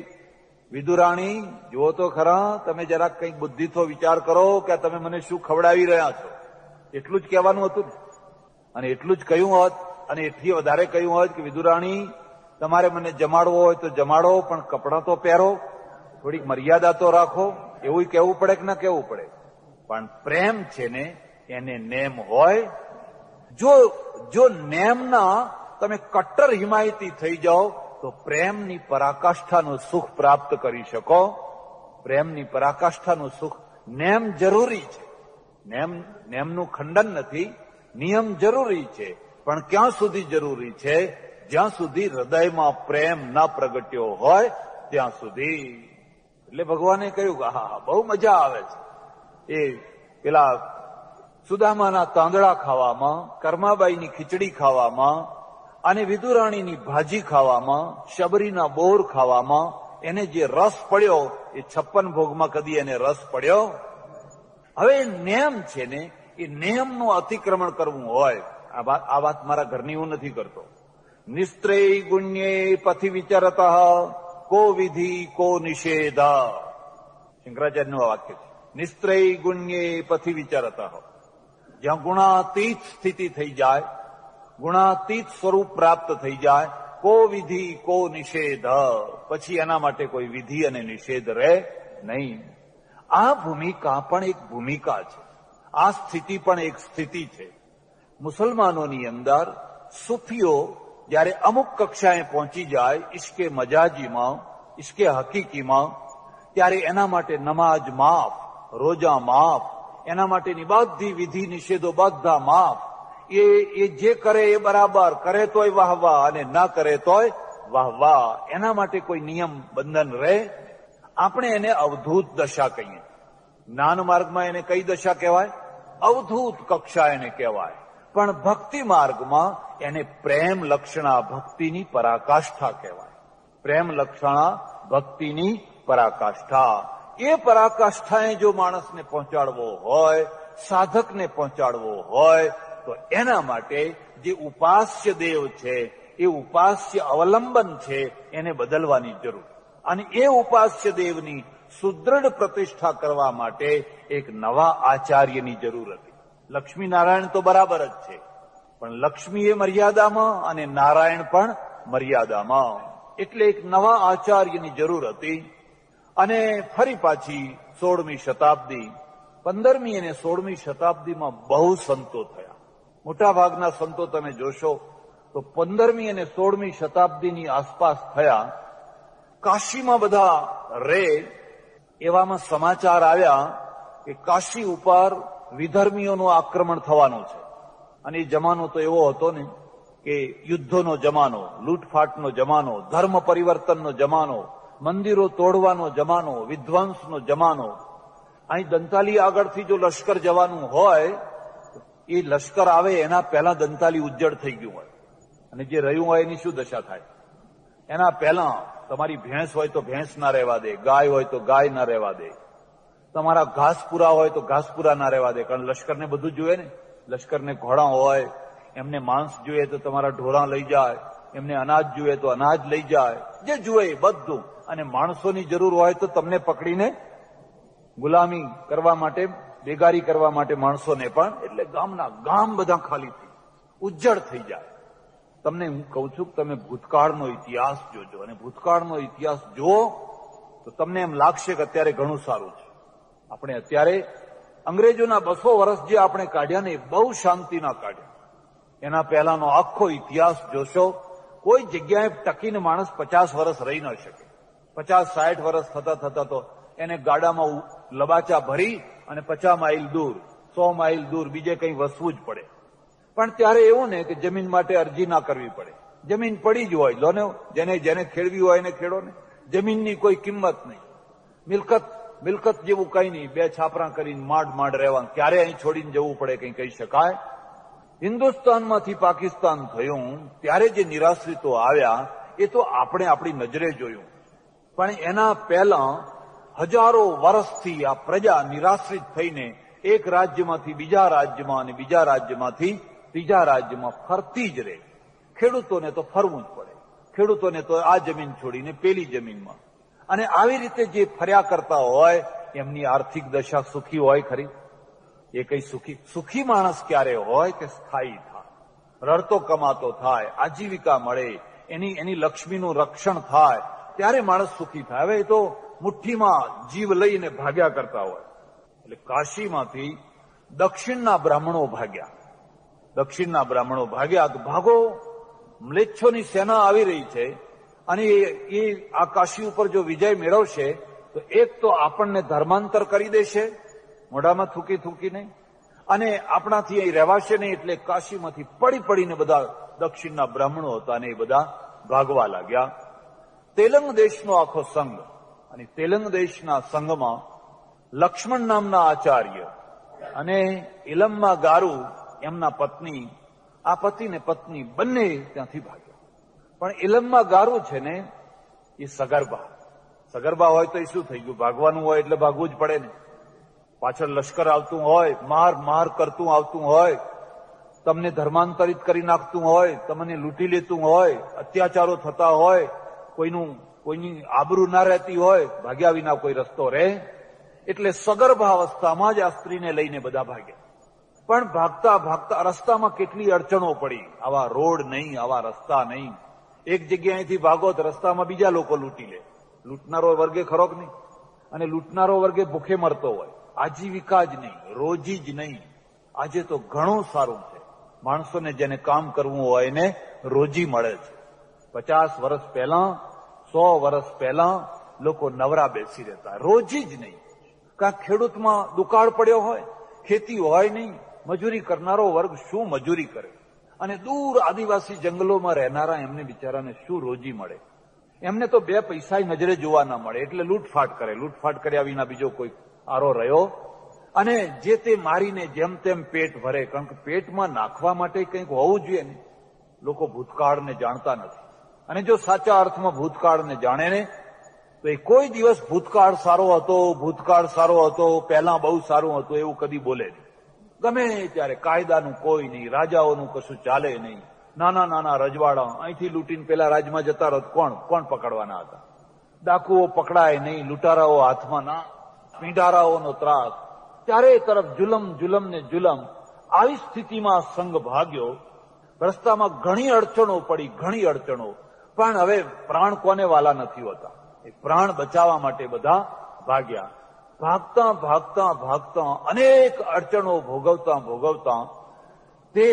વિદુરાણી જુઓ તો ખરા, તમે જરાક કંઈક બુદ્ધિથી વિચાર કરો કે તમે મને શું ખવડાવી રહ્યા છો. એટલું જ કહેવાનું હતું ને. અને એટલું જ કહ્યું હોત, અને એટલી વધારે કહ્યું હોત કે વિદુરાણી તમારે મને જમાડવો હોય તો જમાડો, પણ કપડાં તો પહેરો, થોડીક મર્યાદા તો રાખો. એવું કહેવું પડે કે ના કહેવું પડે? પણ પ્રેમ છે ને એને નેમ હોય. જો જો નેમના તમે કટ્ટર હિમાયતી થઈ જાઓ તો પ્રેમની પરાકાષ્ઠાનું સુખ પ્રાપ્ત કરી શકો. પ્રેમની પરાકાષ્ઠાનું સુખ નેમ જરૂરી છે. નેમ નેમનું ખંડન નથી, નિયમ જરૂરી છે, પણ ક્યાં સુધી જરૂરી છે? જ્યાં સુધી હૃદયમાં પ્રેમ ન પ્રગટ્યો હોય ત્યાં સુધી. એટલે ભગવાને કહ્યું કે હા હા બહુ મજા આવે છે એ પેલા સુદામાના તાંદળા ખાવામાં, કર્માબાઈની ખીચડી ખાવામાં, અને વિદુરાણીની ભાજી ખાવામાં, શબરીના બોર ખાવામાં. એને જે રસ પડ્યો એ છપ્પન ભોગમાં કદી એને રસ પડ્યો. હવે નેમ છે ને એ નિયમનું અતિક્રમણ કરવું હોય, આ વાત આ વાત મારા ઘરની હું નથી કરતો. નિસ્ત્રેય ગુણ્યે પથી વિચરત કો વિધિ કો નિષેધ. શંકરાચાર્યનું આ વાક્ય છે. નિસ્ત્રેય ગુણ્યે પથી વિચરત. જ્યાં ગુણાતીત સ્થિતિ થઈ જાય, ગુણાતીત સ્વરૂપ પ્રાપ્ત થઈ જાય, કો વિધિ કો નિષેધ, પછી એના માટે કોઈ વિધિ અને નિષેધ રહે નહીં. આ ભૂમિકા પણ એક ભૂમિકા છે, આ સ્થિતિ પણ એક સ્થિતિ છે. મુસલમાનોની અંદર સૂફીઓ જયારે અમુક કક્ષાએ પહોંચી જાય ઇશ્કે મજાજીમાં, ઇશ્કે હકીકીમાં, ત્યારે એના માટે નમાજ માફ, રોજા માફ, એના માટેની બધી વિધિ નિષેધો બધા માફ. એ એ જે કરે એ બરાબર, કરે તોય વાહવા અને ના કરે તોય વાહવા. એના માટે કોઈ નિયમ બંધન રહે? આપણે એને અવધૂત દશા કહીએ. જ્ઞાન માર્ગમાં એને કઈ દશા કહેવાય? અવધૂત કક્ષા એને કહેવાય. પણ ભક્તિ માર્ગમાં એને પ્રેમ લક્ષણા ભક્તિની પરાકાષ્ઠા કહેવાય. પ્રેમ લક્ષણા ભક્તિની પરાકાષ્ઠા. એ પરાકાષ્ઠાએ જો માણસને પહોંચાડવો હોય, સાધકને પહોંચાડવો હોય, તો એના માટે જે ઉપાસ્ય દેવ છે, એ ઉપાસ્ય અવલંબન છે, એને બદલવાની જરૂર. અને એ ઉપાસ્ય દેવની સુદૃઢ પ્રતિષ્ઠા કરવા માટે એક નવા આચાર્યની જરૂર હતી. લક્ષ્મી નારાયણ તો બરાબર જ છે, પણ લક્ષ્મી એ મર્યાદામાં અને નારાયણ પણ મર્યાદામાં. એટલે એક નવા આચાર્યની જરૂર હતી. અને ફરી પાછી સોળમી શતાબ્દી, પંદરમી અને સોળમી શતાબ્દીમાં બહુ સંતો થયા. મોટા ભાગના સંતો તમે જોશો તો પંદરમી અને સોળમી શતાબ્દીની આસપાસ થયા. કાશીમાં બધા રે એવામાં સમાચાર આવ્યા કે કાશી ઉપર વિધર્મીઓનું આક્રમણ થવાનું છે. અને એ જમાનો તો એવો હતો ને કે યુદ્ધોનો જમાનો, લૂંટફાટનો જમાનો, ધર્મ પરિવર્તનનો જમાનો, મંદિરો તોડવાનો જમાનો, વિધ્વંસનો જમાનો. અહીં દંતાલી આગળથી જો લશ્કર જવાનું હોય, એ લશ્કર આવે એના પહેલા દંતાલી ઉજ્જડ થઈ ગયું હોય, અને જે રહ્યું હોય એની શું દશા થાય? એના પહેલા તમારી ભેંસ હોય તો ભેંસ ના રહેવા દે, ગાય હોય તો ગાય ના રહેવા દે, તમારા ઘાસપુરા હોય તો ઘાસપુરા ના રહેવા દે. કારણ લશ્કરને બધું જોઈએ ને. લશ્કરને ઘોડા હોય, એમને માંસ જોઈએ તો તમારા ઢોરા લઈ જાય, એમને અનાજ જોઈએ તો અનાજ લઈ જાય, જે જોઈએ બધું. અને માણસોની જરૂર હોય તો તમને પકડીને ગુલામી કરવા માટે, બેગારી કરવા માટે માણસોને પણ. એટલે ગામના ગામ બધા ખાલી થઈ, ઉજ્જડ થઈ જાય. તમને હું કહું છું કે તમે ભૂતકાળનો ઇતિહાસ જોજો, અને ભૂતકાળનો ઇતિહાસ જુઓ તો તમને એમ લાગશે કે અત્યારે ઘણું સારું છે. આપણે અત્યારે અંગ્રેજોના બસો વર્ષ જે આપણે કાઢ્યા ને એ બહુ શાંતિના કાઢ્યા. એના પહેલાનો આખો ઇતિહાસ જોશો, કોઈ જગ્યાએ ટકીને માણસ પચાસ વર્ષ રહી ન શકે. પચાસ સાઠ વર્ષ થતા થતા તો એને ગાડામાં લબાચા ભરી અને પચાસ માઇલ દૂર, સો માઇલ દૂર બીજે કંઈ વસવું જ પડે. પણ ત્યારે એવું ને કે જમીન માટે અરજી ના કરવી પડે. જમીન પડી જ હોય, લો ને, જેને જેને ખેડવી હોય એને ખેડો ને. જમીનની કોઈ કિંમત નહીં, મિલકત મિલકત જેવું કઈ નહીં. બે છાપરા કરીને માંડ માંડ રહેવાનું. ક્યારે અહીં છોડીને જવું પડે કંઈ કહી શકાય? હિન્દુસ્તાનમાંથી પાકિસ્તાન થયું ત્યારે જે નિરાશ્રિતો આવ્યા એ તો આપણે આપણી નજરે જોયું. પણ એના પહેલા હજારો વર્ષથી આ પ્રજા નિરાશ્રિત થઈને એક રાજ્યમાંથી બીજા રાજ્યમાં અને બીજા રાજ્યમાંથી ત્રીજા રાજ્યમાં ફરતી જ રહે. ખેડૂતોને તો ફરવું જ પડે, ખેડૂતોને તો આ જમીન છોડીને પેલી જમીનમાં. અને આવી રીતે જે ફર્યા કરતા હોય એમની આર્થિક દશા સુખી હોય ખરી? એ કઈ સુખી સુખી માણસ ક્યારે હોય કે સ્થાયી થાય, રડતો કમાતો થાય, આજીવિકા મળે, એની એની લક્ષ્મીનું રક્ષણ થાય, ત્યારે માણસ સુખી થાય. હવે એ તો મુઠ્ઠીમાં જીવ લઈને ભાગ્યા કરતા હોય. એટલે કાશીમાંથી દક્ષિણના બ્રાહ્મણો ભાગ્યા. દક્ષિણના બ્રાહ્મણો ભાગ્યા તો ભાગો, મ્લેચ્છોની સેના આવી રહી છે, અને એ આ કાશી ઉપર જો વિજય મેળવશે તો એક તો આપણને ધર્માંતર કરી દેશે, મોઢામાં થૂકી થૂકીને, અને આપણાથી અહીં રહેવાશે નહીં. એટલે કાશીમાંથી પડી પડીને બધા દક્ષિણના બ્રાહ્મણો હતા અને એ બધા ભાગવા લાગ્યા. તેલંગ દેશનો આખો સંઘ, અને તેલંગ દેશના સંઘમાં લક્ષ્મણ નામના આચાર્ય અને ઇલમ્મા ગારુ એમના પત્ની, આ પતિ ને પત્ની બંને ત્યાંથી ભાગ્યા. પણ ઇલમ્મા ગારુ છે ને એ સગર્ભા. સગર્ભા હોય તો એ શું થઈ ગયું? ભાગવાનું હોય એટલે ભાગવું જ પડે ને. પાછળ લશ્કર આવતું હોય, માર માર કરતું આવતું હોય, તમને ધર્માંતરિત કરી નાખતું હોય, તમને લૂંટી લેતું હોય, અત્યાચારો થતા હોય, કોઈનું કોઈની આબરૂ ના રહેતી હોય, ભાગ્યા વિના કોઈ રસ્તો રહે? એટલે સગર્ભાવસ્થામાં જ આ સ્ત્રીને લઈને બધા ભાગ્યા. પણ ભાગતા ભાગતા રસ્તામાં કેટલી અડચણો પડી. આવા રોડ નહીં, આવા રસ્તા નહીં. એક જગ્યાએથી ભાગો તો રસ્તામાં બીજા લોકો લૂંટી લે. લૂંટનારો વર્ગે ખરો કે નહીં? અને લૂંટનારો વર્ગે ભૂખે મરતો હોય. આજીવિકા જ નહીં, રોજી જ નહીં. આજે તો ઘણું સારું છે, માણસોને જેને કામ કરવું હોય એને રોજી મળે છે. પચાસ વર્ષ પહેલા, સો વર્ષ પહેલા લોકો નવરા બેસી રહેતા, રોજી જ નહીં. કાંક ખેડૂતમાં દુકાળ પડ્યો હોય, ખેતી હોય નહીં, મજૂરી કરનારો વર્ગ શું મજૂરી કરે? અને દૂર આદિવાસી જંગલોમાં રહેનારા એમને બિચારાને શું રોજી મળે? એમને તો બે પૈસા નજરે જોવા ના મળે, એટલે લૂંટફાટ કરે. લૂંટફાટ કર્યા વિના બીજો કોઈ આરો રહ્યો? અને જે તે મારીને જેમ તેમ પેટ ભરે. કારણ કે પેટમાં નાખવા માટે કંઈક હોવું જોઈએ ને. લોકો ભૂતકાળને જાણતા નથી, અને જો સાચા અર્થમાં ભૂતકાળને જાણે ને તો એ કોઈ દિવસ ભૂતકાળ સારો હતો, ભૂતકાળ સારો હતો, પહેલા બહુ સારું હતું એવું કદી બોલે નહીં. ગમે ત્યારે કાયદાનું કોઈ નહીં, રાજાઓનું કશું ચાલે નહીં. નાના નાના રજવાડા અહીંથી લૂંટીને પેલા રાજમાં જતા રહો, કોણ કોણ પકડવાના હતા? ડાકુઓ પકડાય નહીં, લૂંટારાઓ હાથમાં ના, પીંડારાઓનો ત્રાસ, ચારે તરફ જુલમ જુલમ ને જુલમ. આવી સ્થિતિમાં સંઘ ભાગ્યો. રસ્તામાં ઘણી અડચણો પડી, ઘણી અડચણો. પણ હવે પ્રાણ કોને વાલા નથી હોતા? એ પ્રાણ બચાવવા માટે બધા ભાગ્યા. ભાગતા ભાગતા ભાગતા અનેક અડચણો ભોગવતા ભોગવતા તે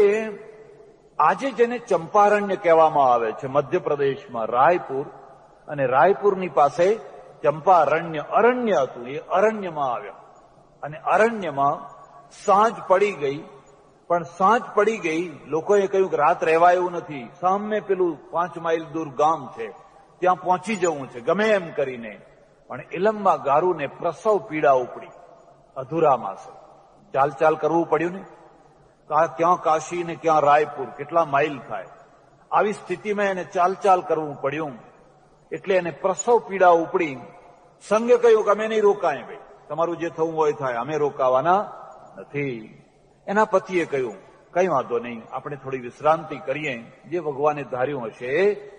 આજે જેને ચંપારણ્ય કહેવામાં આવે છે, મધ્યપ્રદેશમાં રાયપુર, અને રાયપુરની પાસે ચંપારણ્ય અરણ્ય હતું, એ અરણ્યમાં આવ્યા. અને અરણ્યમાં સાંજ પડી ગઈ, પણ સાંજ પડી ગઈ, લોકોએ કહ્યું કે રાત રહેવાય એવું નથી, સામે પેલું પાંચ માઇલ દૂર ગામ છે, ત્યાં પહોંચી જવું છે ગમે એમ કરીને. પણ ઇલમમાં ગારુને પ્રસવ પીડા ઉપડી, અધૂરા માસે ચાલ ચાલ કરવું પડ્યું ને, ક્યાં કાશી ને ક્યાં રાયપુર, કેટલા માઇલ થાય. આવી સ્થિતિમાં એને ચાલ ચાલ કરવું પડ્યું, એટલે એને પ્રસવ પીડા ઉપડી. સંઘે કહ્યું કે અમે નહીં રોકાય ભાઈ, તમારું જે થવું હોય થાય, અમે રોકાવાના નથી. એના પતિએ કહ્યું કઈ વાંધો નહીં, આપણે થોડી વિશ્રાંતિ કરીએ, જે ભગવાને ધાર્યું હશે.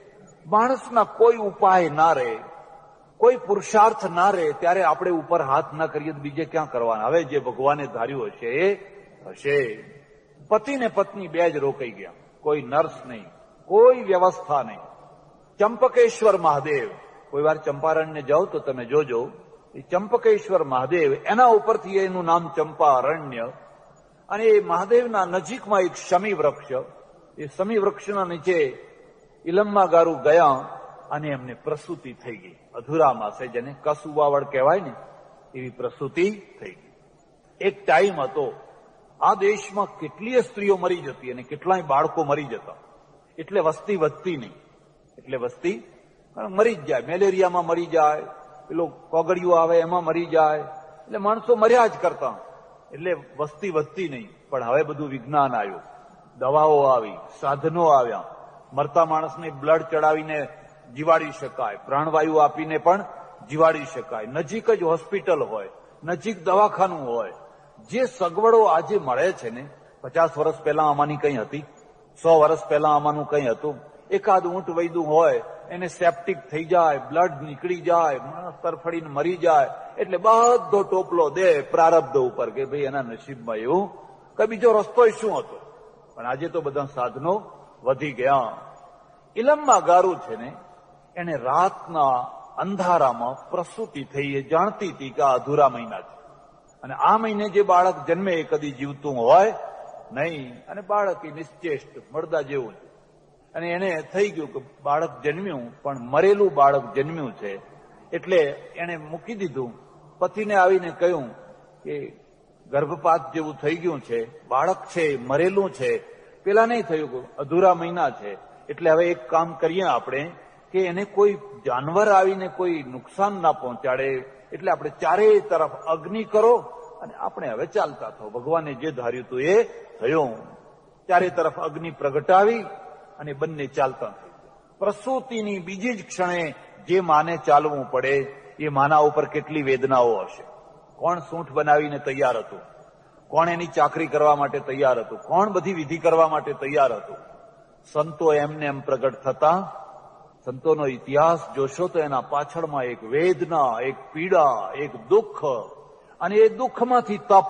માણસના કોઈ ઉપાય ના રહે, કોઈ પુરુષાર્થ ના રહે, ત્યારે આપણે ઉપર હાથ ના કરીએ તો બીજે ક્યાં કરવાના. હવે જે ભગવાને ધાર્યું હશે એ હશે. પતિ ને પત્ની બે જ રોકાઈ ગયા, કોઈ નર્સ નહીં, કોઈ વ્યવસ્થા નહીં. ચંપકેશ્વર મહાદેવ, કોઈ વાર ચંપારણ્ય જાઓ તો તમે જોજો, એ ચંપકેશ્વર મહાદેવ, એના ઉપરથી એનું નામ ચંપારણ્ય. અને એ મહાદેવના નજીકમાં એક શમી વૃક્ષ, એ શમી વૃક્ષના નીચે ઇલમમાં ગારું ગયા, અને એમને પ્રસૂતિ થઈ ગઈ. અધૂરા માસે, જેને કસુવાવડ કહેવાય ને, એવી પ્રસૂતિ થઈ ગઈ. એક ટાઈમ હતો આ દેશમાં કેટલીય સ્ત્રીઓ મરી જતી અને કેટલાય બાળકો મરી જતા, એટલે વસ્તી વધતી નહીં. એટલે વસ્તી મરી જ જાય, મેલેરિયામાં મરી જાય, પેલો કોગળિયું આવે એમાં મરી જાય, એટલે માણસો મર્યા જ કરતા, એટલે વસ્તી વધતી નહીં. પણ હવે બધું વિજ્ઞાન આવ્યું, દવાઓ આવી, સાધનો આવ્યા, મરતા માણસને બ્લડ ચડાવીને જીવાડી શકાય, પ્રાણવાયુ આપીને પણ જીવાડી શકાય, નજીક જ હોસ્પિટલ હોય, નજીક દવાખાનું હોય. જે સગવડો આજે મળે છે ને, પચાસ વર્ષ પહેલા આમાંની કઈ હતી, સો વર્ષ પહેલા આમાંનું કઈ હતું. એકાદ ઊંટ વૈદું હોય, એને સેપ્ટિક થઈ જાય, બ્લડ નીકળી જાય, માણસ તરફડીને મરી જાય, એટલે બધો ટોપલો દે પ્રારબ્ધ ઉપર કે ભાઈ એના નસીબમાં એવું કે બીજો રસ્તો શું હતો. પણ આજે તો બધા સાધનો વધી ગયા. ઇલમમાં ગારું છે ને, એને રાતના અંધારામાં પ્રસૂતિ થઈ, એ જાણતી હતી કે આ અધૂરા મહિના છે, અને આ મહિને જે બાળક જન્મે એ કદી જીવતું હોય નહીં, અને બાળક એ નિશ્ચેષ્ટ મળદા જેવું છે. અને એને થઈ ગયું કે બાળક જન્મ્યું, પણ મરેલું બાળક જન્મ્યું છે, એટલે એને મૂકી દીધું. પતિને આવીને કહ્યું કે ગર્ભપાત જેવું થઈ ગયું છે, બાળક છે મરેલું છે, પેલા નહીં થયું કે અધૂરા મહિના છે, એટલે હવે એક કામ કરીએ આપણે કે એને કોઈ જાનવર આવીને કોઈ નુકસાન ના પહોંચાડે, એટલે આપણે ચારેય તરફ અગ્નિ કરો અને આપણે હવે ચાલતા થો. ભગવાને જે ધાર્યું હતું એ થયું. ચારે તરફ અગ્નિ પ્રગટાવી અને બંને ચાલતા થઈ ગયા. પ્રસૂતિની બીજી જ ક્ષણે જે માને ચાલવું પડે, એ માના ઉપર કેટલી વેદનાઓ હશે. કોણ સૂંઠ બનાવીને તૈયાર હતું, કોણ એની ચાકરી કરવા માટે તૈયાર હતું, કોણ બધી વિધિ કરવા માટે તૈયાર હતું. સંતો એમને એમ પ્રગટ થતા, સંતોનો ઇતિહાસ જોશો તો એના પાછળમાં એક વેદના, એક પીડા, એક દુઃખ, અને એ દુઃખમાંથી તપ.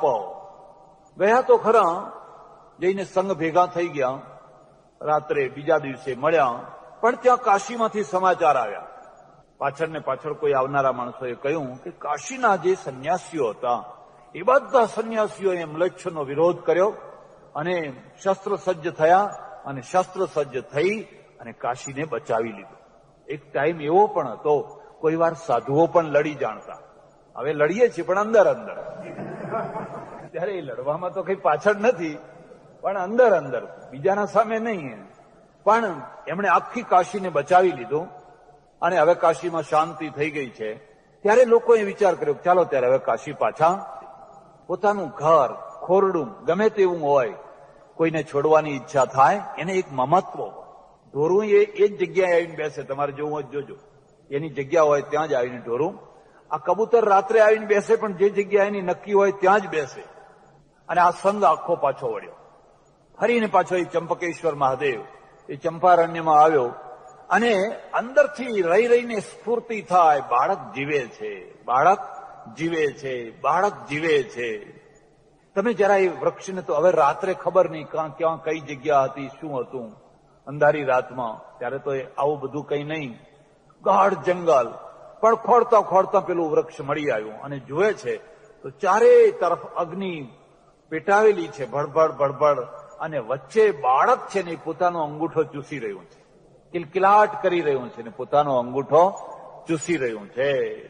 ગયા તો ખરા, જઈને સંઘ ભેગા થઈ ગયા, રાત્રે બીજા દિવસે મળ્યા, પણ ત્યાં કાશીમાંથી સમાચાર આવ્યા. પાછળ ને પાછળ કોઈ આવનારા માણસોએ કહ્યું કે કાશીના જે સંન્યાસીઓ હતા, એ બધા સંન્યાસીઓએ મ્લેચ્છનો વિરોધ કર્યો અને શસ્ત્ર સજ્જ થયા, અને શસ્ત્ર સજ્જ થઈ અને કાશીને બચાવી લીધું. એક ટાઈમ એવો પણ હતો, કોઈ વાર સાધુઓ પણ લડી જાણતા. હવે લડીએ છીએ પણ અંદર અંદર, ત્યારે એ લડવામાં તો કઈ પાછળ નથી, પણ અંદર અંદર, બીજાના સામે નહીં. પણ એમણે આખી કાશીને બચાવી લીધું, અને હવે કાશીમાં શાંતિ થઈ ગઈ છે. ત્યારે લોકોએ વિચાર કર્યો ચાલો ત્યારે હવે કાશી પાછા, પોતાનું ઘર, ખોરડું ગમે તેવું હોય, કોઈને છોડવાની ઈચ્છા થાય, એને એક મમત્વ. ઢોરું એ એ જ જગ્યાએ આવીને બેસે, તમારે જોવું હોય જોજો, એની જગ્યા હોય ત્યાં જ આવીને ઢોરું. આ કબૂતર રાત્રે આવીને બેસે, પણ જે જગ્યા એની નક્કી હોય ત્યાં જ બેસે. અને આ સંઘ આખો પાછો વળ્યો, ફરીને પાછો એ ચંપકેશ્વર મહાદેવ એ ચંપારણ્યમાં આવ્યો. અને અંદરથી રહી રહીને સ્ફૂર્તિ થાય, બાળક જીવે છે, બાળક જીવે છે, બાળક જીવે છે. તમે જરા એ વૃક્ષને, તો હવે રાત્રે ખબર નહીં ક્યાં ક્યાં કઈ જગ્યા હતી, શું હતું, અંધારી રાતમાં, ત્યારે તો આવું બધું કઈ નહીં, ગાઢ જંગલ. પણ ખોડતા ખોડતા પેલું વૃક્ષ મળી આવ્યું, અને જુએ છે તો ચારે તરફ અગ્નિ પેટાવેલી છે, ભડભડ ભડભડ, અને વચ્ચે બાળક છે ને પોતાનો અંગૂઠો ચૂસી રહ્યું છે, કિલકિલાટ કરી રહ્યું છે ને પોતાનો અંગૂઠો ચૂસી રહ્યું છે.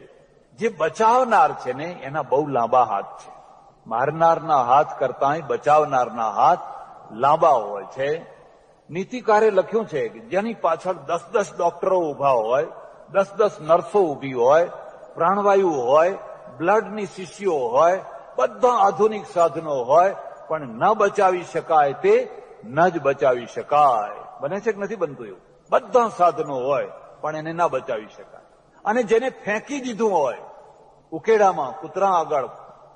જે બચાવનાર છે ને એના બહુ લાંબા હાથ છે. મારનારના હાથ કરતા બચાવનારના હાથ લાંબા હોય છે. નીતિકારે લખ્યું છે કે જેની પાછળ દસ દસ ડોક્ટરો ઉભા હોય, દસ દસ નર્સો ઉભી હોય, પ્રાણવાયુ હોય, બ્લડની શીશીઓ હોય, બધા આધુનિક સાધનો હોય, પણ ન બચાવી શકાય તે ન જ બચાવી શકાય. બને છે કે નથી બનતું એવું? બધા સાધનો હોય પણ એને ના બચાવી શકાય. અને જેને ફેંકી દીધું હોય ઉકેડામાં, કૂતરા આગળ,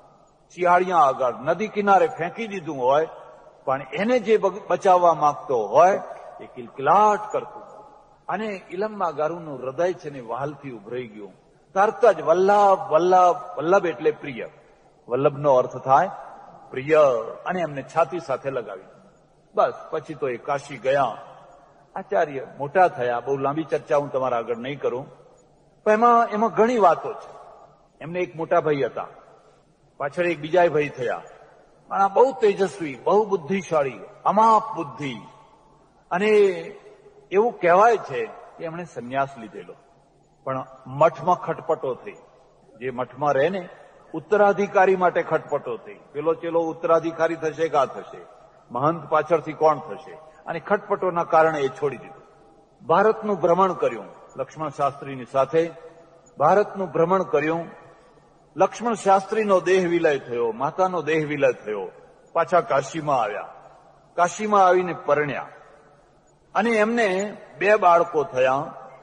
શિયાળિયા આગળ, નદી કિનારે ફેંકી દીધું હોય, પણ એને જે બચાવવા માંગતો હોય એ કિલકિલાટ કરતું. અને ઇલમમાં ગારુનું હૃદય છે ને વહાલથી ઉભરાઈ ગયું. તરત જ વલ્લભ વલ્લભ વલ્લભ એટલે પ્રિય. વલ્લભનો અર્થ થાય પ્રિય. અને એમને છાતી સાથે લગાવી. બસ પછી તો એ કાશી ગયા. આચાર્ય મોટા થયા. બહુ લાંબી ચર્ચા હું તમારા આગળ નહીં કરું, પણ એમાં એમાં ઘણી વાતો છે. એમને એક મોટા ભાઈ હતા, પાછળ એક બીજા ભાઈ થયા, પણ આ બહુ તેજસ્વી, બહુ બુદ્ધિશાળી, અમાપ બુદ્ધિ. અને એવું કહેવાય છે કે એમણે સંન્યાસ લીધેલો, પણ મઠમાં ખટપટો થઈ. જે મઠમાં રહે ને ઉત્તરાધિકારી માટે ખટપટો થઈ. પેલો ચેલો ઉત્તરાધિકારી થશે કે આ થશે, મહંત પાછળથી કોણ થશે, અને ખટપટોના કારણે એ છોડી દીધું. ભારતનું ભ્રમણ કર્યું લક્ષ્મણ શાસ્ત્રીની સાથે. ભારતનું ભ્રમણ કર્યું. લક્ષ્મણ શાસ્ત્રીનો દેહ વિલય થયો, માતાનો દેહ વિલય થયો. પાછા કાશીમાં આવ્યા. કાશીમાં આવીને પરણ્યા અને એમને બે બાળકો થયા.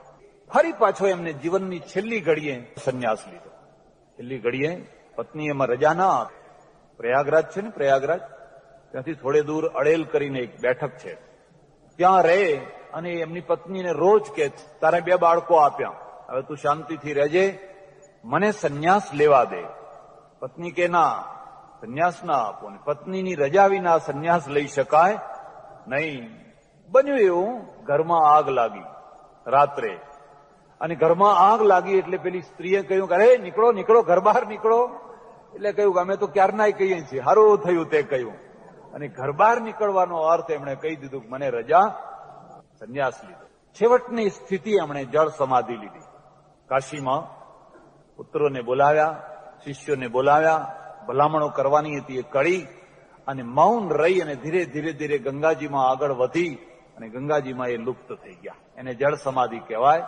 ફરી પાછો એમને જીવનની છેલ્લી ઘડીએ સંન્યાસ લીધો. છેલ્લી ઘડીએ પત્ની એમાં રજા ના આપે. પ્રયાગરાજ છે ને, પ્રયાગરાજ ત્યાંથી થોડે દૂર અડેલ કરીને એક બેઠક છે, ત્યાં રહે. અને એમની પત્નીને રોજ કે તારે બે બાળકો આપ્યા, હવે તું શાંતિથી રહેજે, મને સંન્યાસ લેવા દે. પત્ની કે ના, સંન્યાસ ના આપો. પત્નીની રજા વિના સંન્યાસ લઈ શકાય નહીં. બન્યું એવું, ઘરમાં આગ લાગી રાત્રે. અને ઘરમાં આગ લાગી એટલે પેલી સ્ત્રીએ કહ્યું કે અરે નીકળો નીકળો, ઘર બહાર નીકળો. એટલે કહ્યું કે અમે તો ક્યારના કહીએ છીએ, સારું થયું તે કહ્યું. અને ઘર બહાર નીકળવાનો અર્થ એમણે કહી દીધું કે મને રજા, સંન્યાસ લીધો. છેવટની સ્થિતિ એમણે જળ સમાધિ લીધી. કાશીમાં પુત્રોને બોલાવ્યા, શિષ્યોને બોલાવ્યા, ભલામણો કરવાની હતી એ કરી, અને મૌન રહી અને ધીરે ધીરે ધીરે ગંગાજીમાં આગળ વધી અને ગંગાજીમાં એ લુપ્ત થઈ ગયા. એને જળ સમાધિ કહેવાય.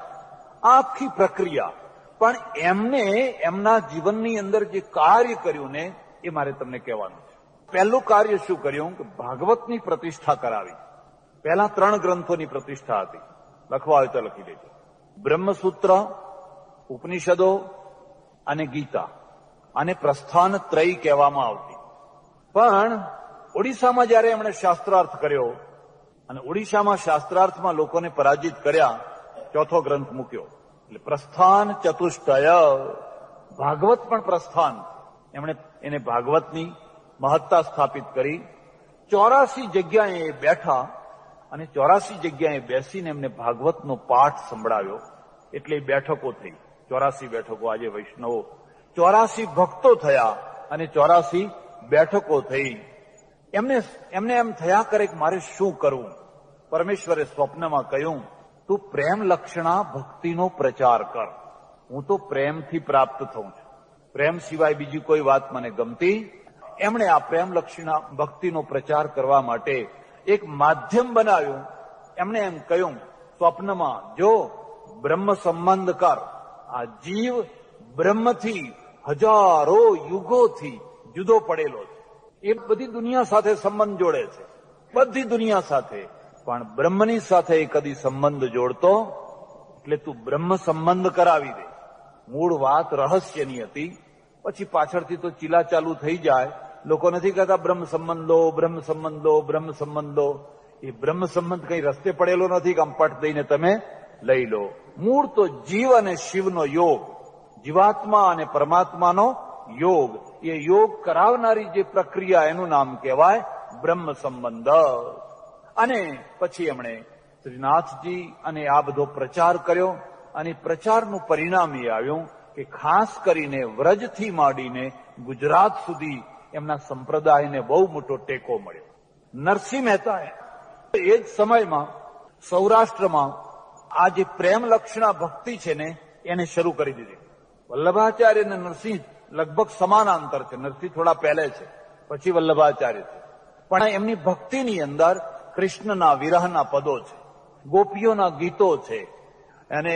આખી પ્રક્રિયા. પણ એમને એમના જીવનની અંદર જે કાર્ય કર્યું ને એ મારે તમને કહેવાનું છે. પહેલું કાર્ય શું કર્યું કે ભાગવતની પ્રતિષ્ઠા કરાવી. પહેલા ત્રણ ગ્રંથોની પ્રતિષ્ઠા હતી. લખવા હોય તો લખી દેજો. બ્રહ્મસૂત્ર, ઉપનિષદો અને ગીતા. અને પ્રસ્થાન ત્રય કહેવામાં આવતી. પણ ઓડિશામાં જયારે એમણે શાસ્ત્રાર્થ કર્યો અને ઓડિશામાં શાસ્ત્રાર્થમાં લોકોને પરાજિત કર્યા, ચોથો ગ્રંથ મૂક્યો. એટલે પ્રસ્થાન ચતુષ્ટય. ભાગવત પણ પ્રસ્થાન. એમણે એને ભાગવતની મહત્તા સ્થાપિત કરી. ચોરાસી જગ્યાએ બેઠા અને ચોરાસી જગ્યાએ બેસીને એમને ભાગવતનો પાઠ સંભળાવ્યો. એટલે બેઠકો થઈ. ચોરાસી બેઠકો. આજે વૈષ્ણવો ચોરાસી ભક્તો થયા અને ચોરાસી બેઠકો થઈ. એમને એમને એમ થયા કરે કે મારે શું કરવું. પરમેશ્વરે સ્વપ્નમાં કહ્યું, તું પ્રેમ લક્ષણા ભક્તિનો પ્રચાર કર. હું તો પ્રેમથી પ્રાપ્ત થઉં છું, પ્રેમ સિવાય બીજી કોઈ વાત મને ગમતી. એમણે આ પ્રેમ લક્ષણા ભક્તિનો પ્રચાર કરવા માટે એક માધ્યમ બનાવ્યું. એમણે એમ કહ્યું સ્વપ્નમાં, જો બ્રહ્મ સંબંધ કર. આ જીવ બ્રહ્મથી હજારો યુગોથી જુદો પડેલો છે. એ બધી દુનિયા સાથે સંબંધ જોડે છે, બધી દુનિયા સાથે, પણ બ્રહ્મની સાથે એ કદી સંબંધ જોડતો. એટલે તું બ્રહ્મ સંબંધ કરાવી દે. મૂળ વાત રહસ્યની હતી. પછી પાછળથી તો ચીલા ચાલુ થઈ જાય. લોકો નથી કહેતા બ્રહ્મ સંબંધો, બ્રહ્મ સંબંધો, બ્રહ્મ સંબંધો. એ બ્રહ્મ સંબંધ કઈ રસ્તે પડેલો નથી કે અંપટ દઈને તમે લઈ લો. મૂળ તો જીવ અને શિવનો યોગ, જીવાત્મા અને પરમાત્માનો યોગ. એ યોગ કરાવનારી જે પ્રક્રિયા, એનું નામ કહેવાય બ્રહ્મ સંબંધ. અને પછી એમણે શ્રીનાથજી અને આ બધો પ્રચાર કર્યો. અને પ્રચારનું પરિણામ એ આવ્યું કે ખાસ કરીને વ્રજથી માંડીને ગુજરાત સુધી એમના સંપ્રદાયને બહુ મોટો ટેકો મળ્યો. નરસિંહ મહેતાએ એ જ સમયમાં સૌરાષ્ટ્રમાં આ જે પ્રેમ લક્ષણા ભક્તિ છે ને એને શરૂ કરી દીધી. વલ્લભાચાર્ય અને નરસિંહ લગભગ સમાનાંતર છે. નરસિંહ થોડા પહેલે છે, પછી વલ્લભાચાર્ય છે. પણ એમની ભક્તિની અંદર કૃષ્ણના વિરહના પદો છે, ગોપીઓના ગીતો છે. અને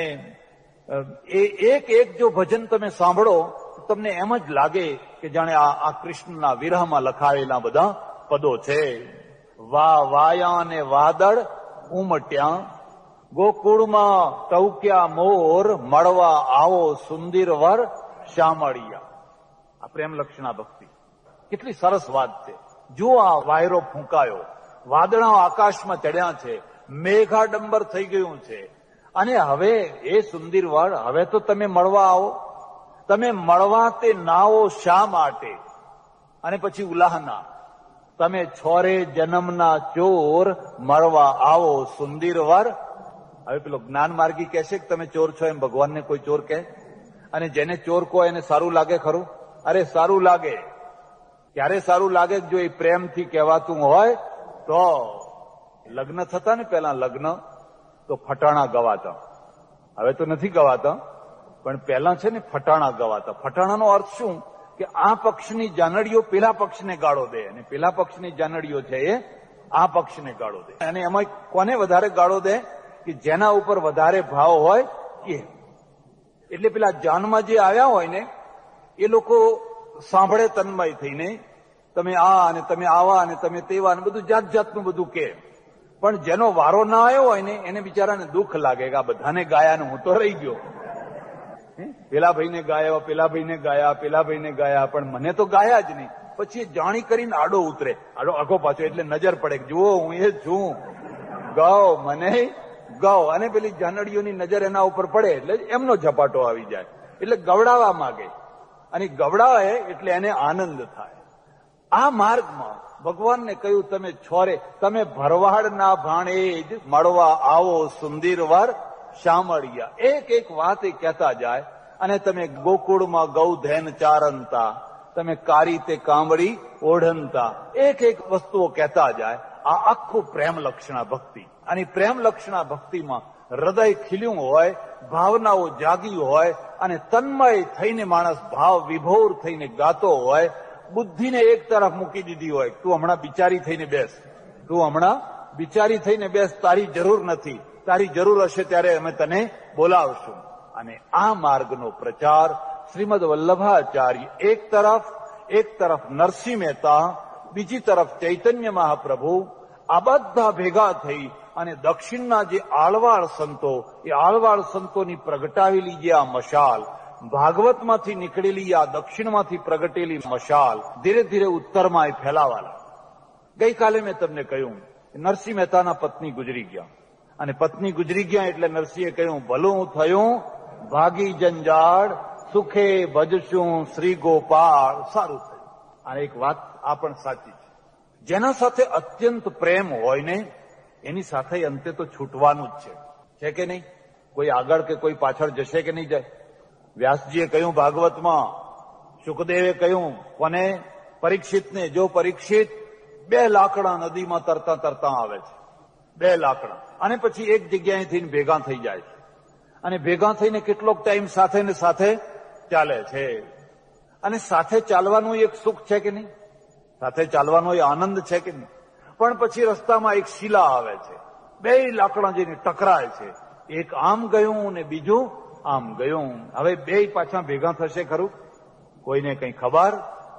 એ એક એક જો ભજન તમે સાંભળો તો તમને એમ જ લાગે કે જાણે આ આ કૃષ્ણના વિરહમાં લખાયેલા બધા પદો છે. વા વાયા ને વાદળ ઉમટ્યા, ગોકુળમાં ટવક્યા મોર, મળવા આવો સુંદર વર શામળિયા. આ પ્રેમ લક્ષણા ભક્તિ કેટલી સરસ વાત છે. જો આ વાયરો ફૂંકાયો, વાદળા આકાશમાં ચડ્યા છે, મેઘાડંબર થઈ ગયું છે, અને હવે એ સુંદર વર, હવે તો તમે મળવા આવો. તમે મળવા તે નાવો શા માટે? અને પછી ઉલાહના, તમે છોરે જન્મના ચોર, મળવા આવો સુંદર વર. હવે પેલો જ્ઞાન માર્ગી કહેશે કે તમે ચોર છો, એમ ભગવાનને કોઈ ચોર કહે? અને જેને ચોર કહો એને સારું લાગે ખરું? અરે સારું લાગે. ક્યારે સારું લાગે? જો એ પ્રેમથી કહેવાતું હોય તો. લગ્ન થતા ને પેલા લગ્ન તો ફટાણા ગવાતા, હવે તો નથી ગવાતા, પણ પહેલા છે ને ફટાણા ગવાતા. ફટાણાનો અર્થ શું? કે આ પક્ષની જાનડીઓ પેલા પક્ષને ગાળો દે, અને પેલા પક્ષની જાનડીઓ છે એ આ પક્ષને ગાળો દે. અને એમાં કોને વધારે ગાળો દે? કે જેના ઉપર વધારે ભાવ હોય એ. એટલે પેલા જાનમાં જે આવ્યા હોય ને એ લોકો સાંભળે તન્મય થઈને, તમે આ અને તમે આવા અને તમે તેવા અને બધું જાત જાતનું બધું કે. પણ જેનો વારો ના આવ્યો હોય ને એને બિચારાને દુઃખ લાગે કે આ બધાને ગાયા ને હું તો રહી ગયો. પેલા ભાઈને ગાયા, પેલા ભાઈને ગાયા, પેલા ભાઈને ગાયા, પણ મને તો ગાયા જ નહીં. પછી જાણી કરીને આડો ઉતરે, આડો આખો પાછો, એટલે નજર પડે કે જુઓ હું એ છું, ગાઓ મને ગાઓ. અને પેલી જાનડીઓની નજર એના ઉપર પડે એટલે એમનો ઝપાટો આવી જાય, એટલે ગવડાવવા માંગે. અને ગવડાવે એટલે એને આનંદ થાય. આ માર્ગમાં ભગવાનને કહ્યું તમે છોરે, તમે ભરવાડના ભાણે જ મળવા આવો સુંદર વર શામળિયા. એક એક વાત એ કહેતા જાય. અને તમે ગોકુળમાં ગૌધેન ચારંતા, તમે કારી તે કામળી ઓઢનતા, એક એક વસ્તુઓ કહેતા જાય. આ આખું પ્રેમ લક્ષણા ભક્તિ. અને પ્રેમ લક્ષણા ભક્તિમાં હૃદય ખીલ્યું હોય, ભાવનાઓ જાગી હોય, અને તન્મય થઈને માણસ ભાવ વિભોર થઈને ગાતો હોય. બુદ્ધિને એક તરફ મૂકી દીધી હોય, તું હમણાં બિચારી થઈને બેસ, તું હમણાં બિચારી થઈને બેસ, તારી જરૂર નથી, તારી જરૂર હશે ત્યારે અમે તને બોલાવશું. અને આ માર્ગનો પ્રચાર શ્રીમદ વલ્લભાચાર્ય એક તરફ, એક તરફ નરસિંહ મહેતા, બીજી તરફ ચૈતન્ય મહાપ્રભુ, આ બધા ભેગા થઈ અને દક્ષિણના જે આળવાળ સંતો, એ આળવાળ સંતોની પ્રગટાવેલી જે આ મશાલ, ભાગવતમાંથી નીકળેલી આ દક્ષિણમાંથી પ્રગટેલી મશાલ ધીરે ધીરે ઉત્તરમાં એ ફેલાવાલા. ગઈકાલે મેં તમને કહ્યું નરસિંહ મહેતાના પત્ની ગુજરી ગયા, અને પત્ની ગુજરી ગયા એટલે નરસિંહે કહ્યું ભલું થયું ભાગી જંજાળ, સુખે ભજશું શ્રી ગોપાળ. સારું થયું. અને એક વાત આ પણ સાચી છે, જેના સાથે અત્યંત પ્રેમ હોય ને એની સાથે અંતે તો છૂટવાનું જ છે, છે કે નહીં? કોઈ આગળ કે કોઈ પાછળ જશે કે નહીં જાય? વ્યાસજીએ કહ્યું ભાગવતમાં, શુકદેવે કહ્યું કોને? પરીક્ષિતને, જો પરીક્ષિત બે લાકડા નદીમાં તરતા તરતા આવે છે, બે લાકડા, અને પછી એક જગ્યાએથી ભેગા થઈ જાય છે, અને ભેગા થઈને કેટલોક ટાઈમ સાથે ને સાથે ચાલે છે. અને સાથે ચાલવાનું એક સુખ છે કે નહીં? સાથે ચાલવાનો એ આનંદ છે કે નહીં? પણ પછી રસ્તામાં એક શિલા આવે છે, બે લાકડા જઈને ટકરાય છે, એક આમ ગયું ને બીજું આમ ગયું. હવે બે પાછા ભેગા થશે ખરું? કોઈને કઈ ખબર?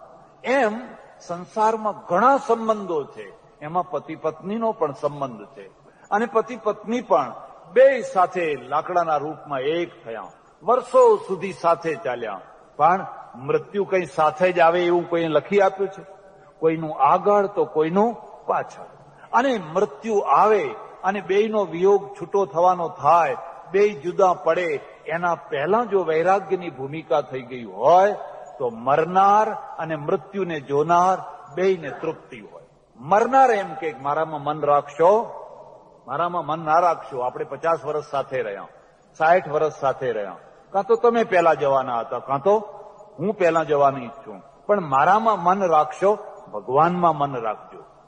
એમ સંસારમાં ઘણા સંબંધો છે, એમાં પતિ પત્નીનો પણ સંબંધ છે, અને પતિ પત્ની પણ બે સાથે લાકડાના રૂપમાં એક થયા, વર્ષો સુધી સાથે ચાલ્યા. પણ મૃત્યુ કઈ સાથે જ આવે એવું કોઈ લખી આપ્યું છે? કોઈનું આગળ તો કોઈનું પાછળ. અને મૃત્યુ આવે અને બેયનો વિયોગ છૂટો થવાનો થાય, બે જુદા પડે, એના પહેલા જો વૈરાગ્યની ભૂમિકા થઈ ગઈ હોય તો મરનાર અને મૃત્યુને જોનાર બેયને તૃપ્તિ હોય. મરનાર એમ કે મારામાં મન રાખશો, મારામાં મન ના રાખશો. આપણે પચાસ વર્ષ સાથે રહ્યા, સાઠ વર્ષ સાથે રહ્યા, કાં તો તમે પહેલા જવાના હતા, કાં તો હું પહેલા જવાની છું, પણ મારામાં મન રાખશો, ભગવાનમાં મન રાખજો.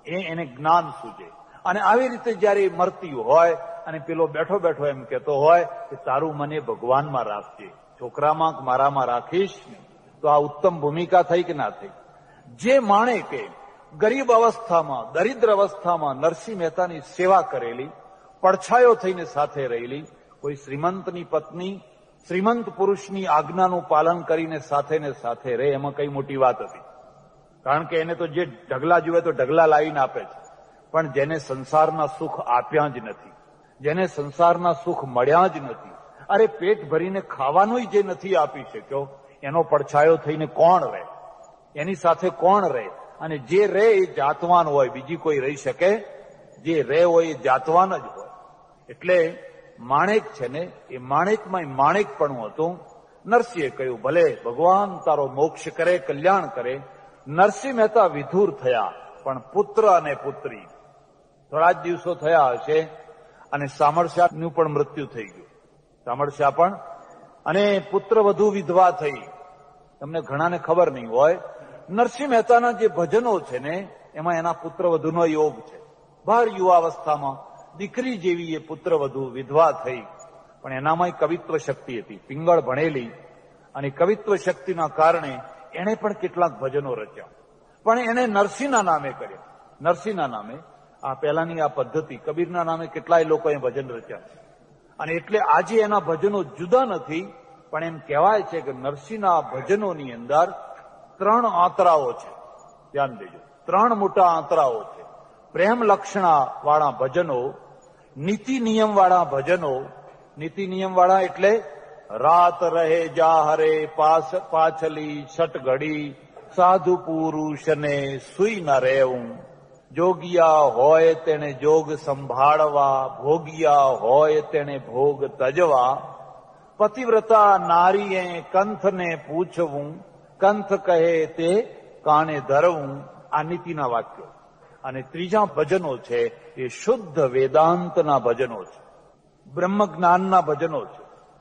એ એને જ્ઞાન સૂજે. અને આવી રીતે જયારે મરતી હોય અને પેલો બેઠો બેઠો એમ કહેતો હોય કે તારું મને ભગવાનમાં રાખજે, છોકરામાં મારામાં રાખીશ ને, તો આ ઉત્તમ ભૂમિકા થઈ કે ના થઈ? જે માણે કે ગરીબ અવસ્થામાં, દરિદ્ર અવસ્થામાં નરસિંહ મહેતાની સેવા કરેલી, પડછાયો થઈને સાથે રહેલી, કોઈ શ્રીમંતની પત્ની શ્રીમંત પુરુષની આજ્ઞાનું પાલન કરીને સાથે ને સાથે રહે, એમાં કઈ મોટી વાત હતી? કારણ કે એને તો જે ઢગલા જુએ તો ઢગલા લાવીને આપે છે. પણ જેને સંસારના સુખ આપ્યા જ નથી, જેને સંસારના સુખ મળ્યા જ નથી, અરે પેટ ભરીને ખાવાનું જે નથી આપી શક્યો, એનો પડછાયો થઈને કોણ રહે? એની સાથે કોણ રહે? અને જે રહે એ જાતવાન હોય, બીજી કોઈ રહી શકે? જે રહે હોય એ જાતવાન જ હોય. એટલે માણેક છે ને, એ માણેકમાં માણેકપણું હતું. નરસિંહે કહ્યું ભલે ભગવાન તારો મોક્ષ કરે, કલ્યાણ કરે. નરસિંહ મહેતા વિધુર થયા, પણ પુત્ર અને પુત્રી થોડા જ દિવસો થયા હશે અને સામળશાનું પણ મૃત્યુ થઈ ગયું. સામળશા પણ અને પુત્ર વધુ વિધવા થઈ. તમને ઘણાને ખબર નહીં હોય, નરસિંહ મહેતાના જે ભજનો છે ને એમાં એના પુત્ર વધુનો યોગ છે. ભર યુવાવસ્થામાં દીકરી જેવી એ પુત્ર વધુ વિધવા થઈ, પણ એનામાં કવિત્વ શક્તિ હતી, પિંગળ ભણેલી, અને કવિત્વ શક્તિના કારણે એણે પણ કેટલાક ભજનો રચ્યા. પણ એને નરસિંહના નામે કર્યા. નરસિંહના નામે આ પહેલાની આ પદ્ધતિ, કબીરના નામે કેટલાય લોકોએ ભજન રચ્યા છે. અને એટલે આજે એના ભજનો જુદા નથી, પણ એમ કહેવાય છે કે નરસિંહના ભજનોની અંદર ત્રણ આંતરાઓ છે. ધ્યાન દેજો, ત્રણ મોટા આંતરાઓ છે. પ્રેમ લક્ષણા વાળા ભજનો, નીતિ નિયમ વાળા ભજનો. નીતિ નિયમ વાળા એટલે રાત રહે જા હરે પાસ પાછલી છઠ ઘડી, સાધુ પુરુષને સુઈ ન રહેવું. જોગિયા હોય તેને જોગ સંભાળવા, ભોગિયા હોય તેને ભોગ તજવા. પતિવ્રતા નારીએ કંથને પૂછવું, કંથ કહે તે કાને ધરવું. આ નીતિના વાક્યો. અને ત્રીજા ભજનો છે એ શુદ્ધ વેદાંતના ભજનો છે, બ્રહ્મ જ્ઞાનના ભજનો છે.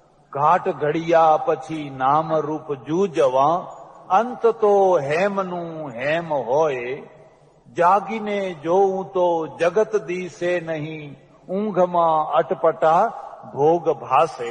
ઘાટ ઘડિયા પછી નામ રૂપ જૂજવા, અંત તો હેમનું હેમ હોય. જાગીને જોઉં તો જગત દિશે નહીં, ઊંઘમાં અટપટા ભોગ ભાસે.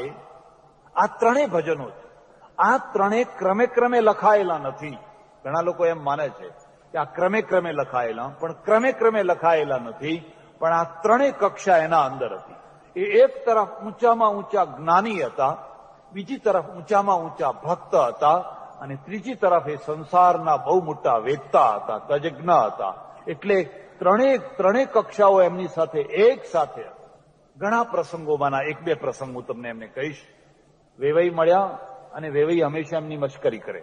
આ ત્રણેય ભજનો છે. આ ત્રણેય ક્રમે ક્રમે લખાયેલા નથી. ઘણા લોકો એમ માને છે કે આ ક્રમે ક્રમે લખાયેલા, પણ ક્રમે ક્રમે લખાયેલા નથી. પણ આ ત્રણેય કક્ષા એના અંદર હતી. એ એક તરફ ઊંચામાં ઊંચા જ્ઞાની હતા, બીજી તરફ ઊંચામાં ઊંચા ભક્ત હતા, અને ત્રીજી તરફ એ સંસારના બહુ મોટા વેદતા હતા, તજજ્ઞ હતા. એટલે ત્રણેય ત્રણેય કક્ષાઓ એમની સાથે એક સાથે. ઘણા પ્રસંગોમાંના એક બે પ્રસંગ હું તમને એમને કહીશ. વેવાઈ મળ્યા અને વેવાઈ હંમેશા એમની મશ્કરી કરે.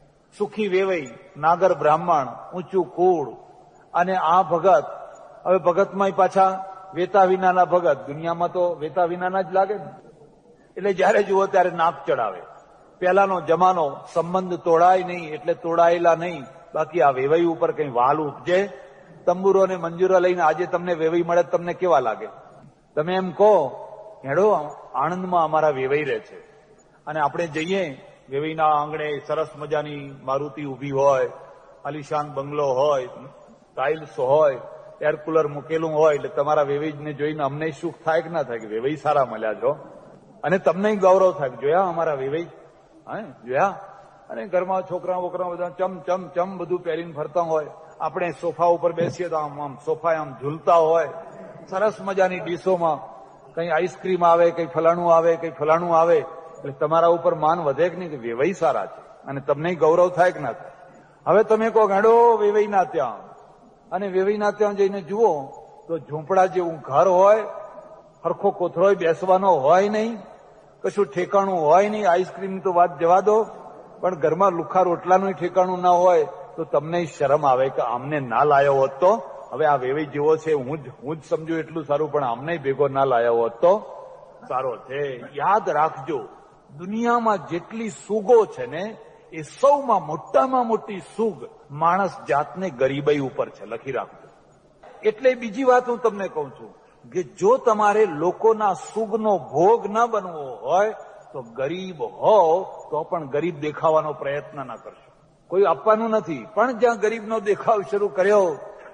સુખી વેવાઈ, નાગર બ્રાહ્મણ, ઊંચું કુળ, અને આ ભગત. હવે ભગતમાં પાછા વેતા વિનાના ભગત. દુનિયામાં તો વેતા વિનાના જ લાગે ને. એટલે જયારે જુઓ ત્યારે નાક ચડાવે. પહેલાનો જમાનો, સંબંધ તોડાય નહીં એટલે તોડાયેલા નહીં. બાકી આ વેવાઈ ઉપર કઈ વાલ ઉપજે. તંબુરો ને મંજૂરો લઈને આજે તમને વેવાઈ મળે, તમને કેવા લાગે? તમે એમ કહો હેડો આણંદમાં અમારા વેવાઈ રહે છે, અને આપણે જઈએ, વેવાઈના આંગણે સરસ મજાની મારુતિ ઉભી હોય, આલિશાન બંગલો હોય, ટાઇલ્સ હોય, એર કુલર મૂકેલું હોય, એટલે તમારા વેવાઈને જોઈને અમને સુખ થાય કે ના થાય કે વેવાઈ સારા મળ્યા છો, અને તમને ગૌરવ થાય કે જોયા અમારા વેવાઈ, હા જોયા. અને ઘરમાં છોકરા બોકરા બધા ચમ ચમ ચમ બધું પહેરીને ફરતા હોય. આપણે સોફા ઉપર બેસીએ તો આમ આમ સોફા આમ ઝૂલતા હોય, સરસ મજાની ડીશોમાં કઈ આઈસ્ક્રીમ આવે, કઈ ફલાણું આવે, કઈ ફલાણું આવે. એટલે તમારા ઉપર માન વધે કે નહીં કે વેવાઈ સારા છે, અને તમને ગૌરવ થાય કે ના થાય? હવે તમે કહો ગાડો વેવાઈના ત્યાં, અને વેવાઈના ત્યાં જઈને જુઓ તો ઝૂંપડા જેવું ઘર હોય, હરખો કોથળોય બેસવાનો હોય નહીં, કશું ઠેકાણું હોય નહીં. આઈસ્ક્રીમ તો વાત જવા દો, પણ ઘરમાં લુખા રોટલાનું ઠેકાણું ના હોય તો તમને શરમ આવે કે આમને ના લાયો હોત તો. હવે આ વેવાઈ જેવો છે હું જ હું જ સમજુ એટલું સારું, પણ આમને ભેગો ના લાયો હોત તો સારો છે. યાદ રાખજો, દુનિયામાં જેટલી સુગો છે ને એ સૌમાં મોટામાં મોટી સુગ માણસ જાતને ગરીબાઈ ઉપર છે. લખી રાખજો. એટલે બીજી વાત હું તમને કહું છું કે જો તમારે લોકોના સુગનો ભોગ ન બનવો હોય તો ગરીબ હો તો પણ ગરીબ દેખાવાનો પ્રયત્ન ના કરશો. કોઈ આપવાનું નથી, પણ જ્યાં ગરીબનો દેખાવ શરૂ કર્યો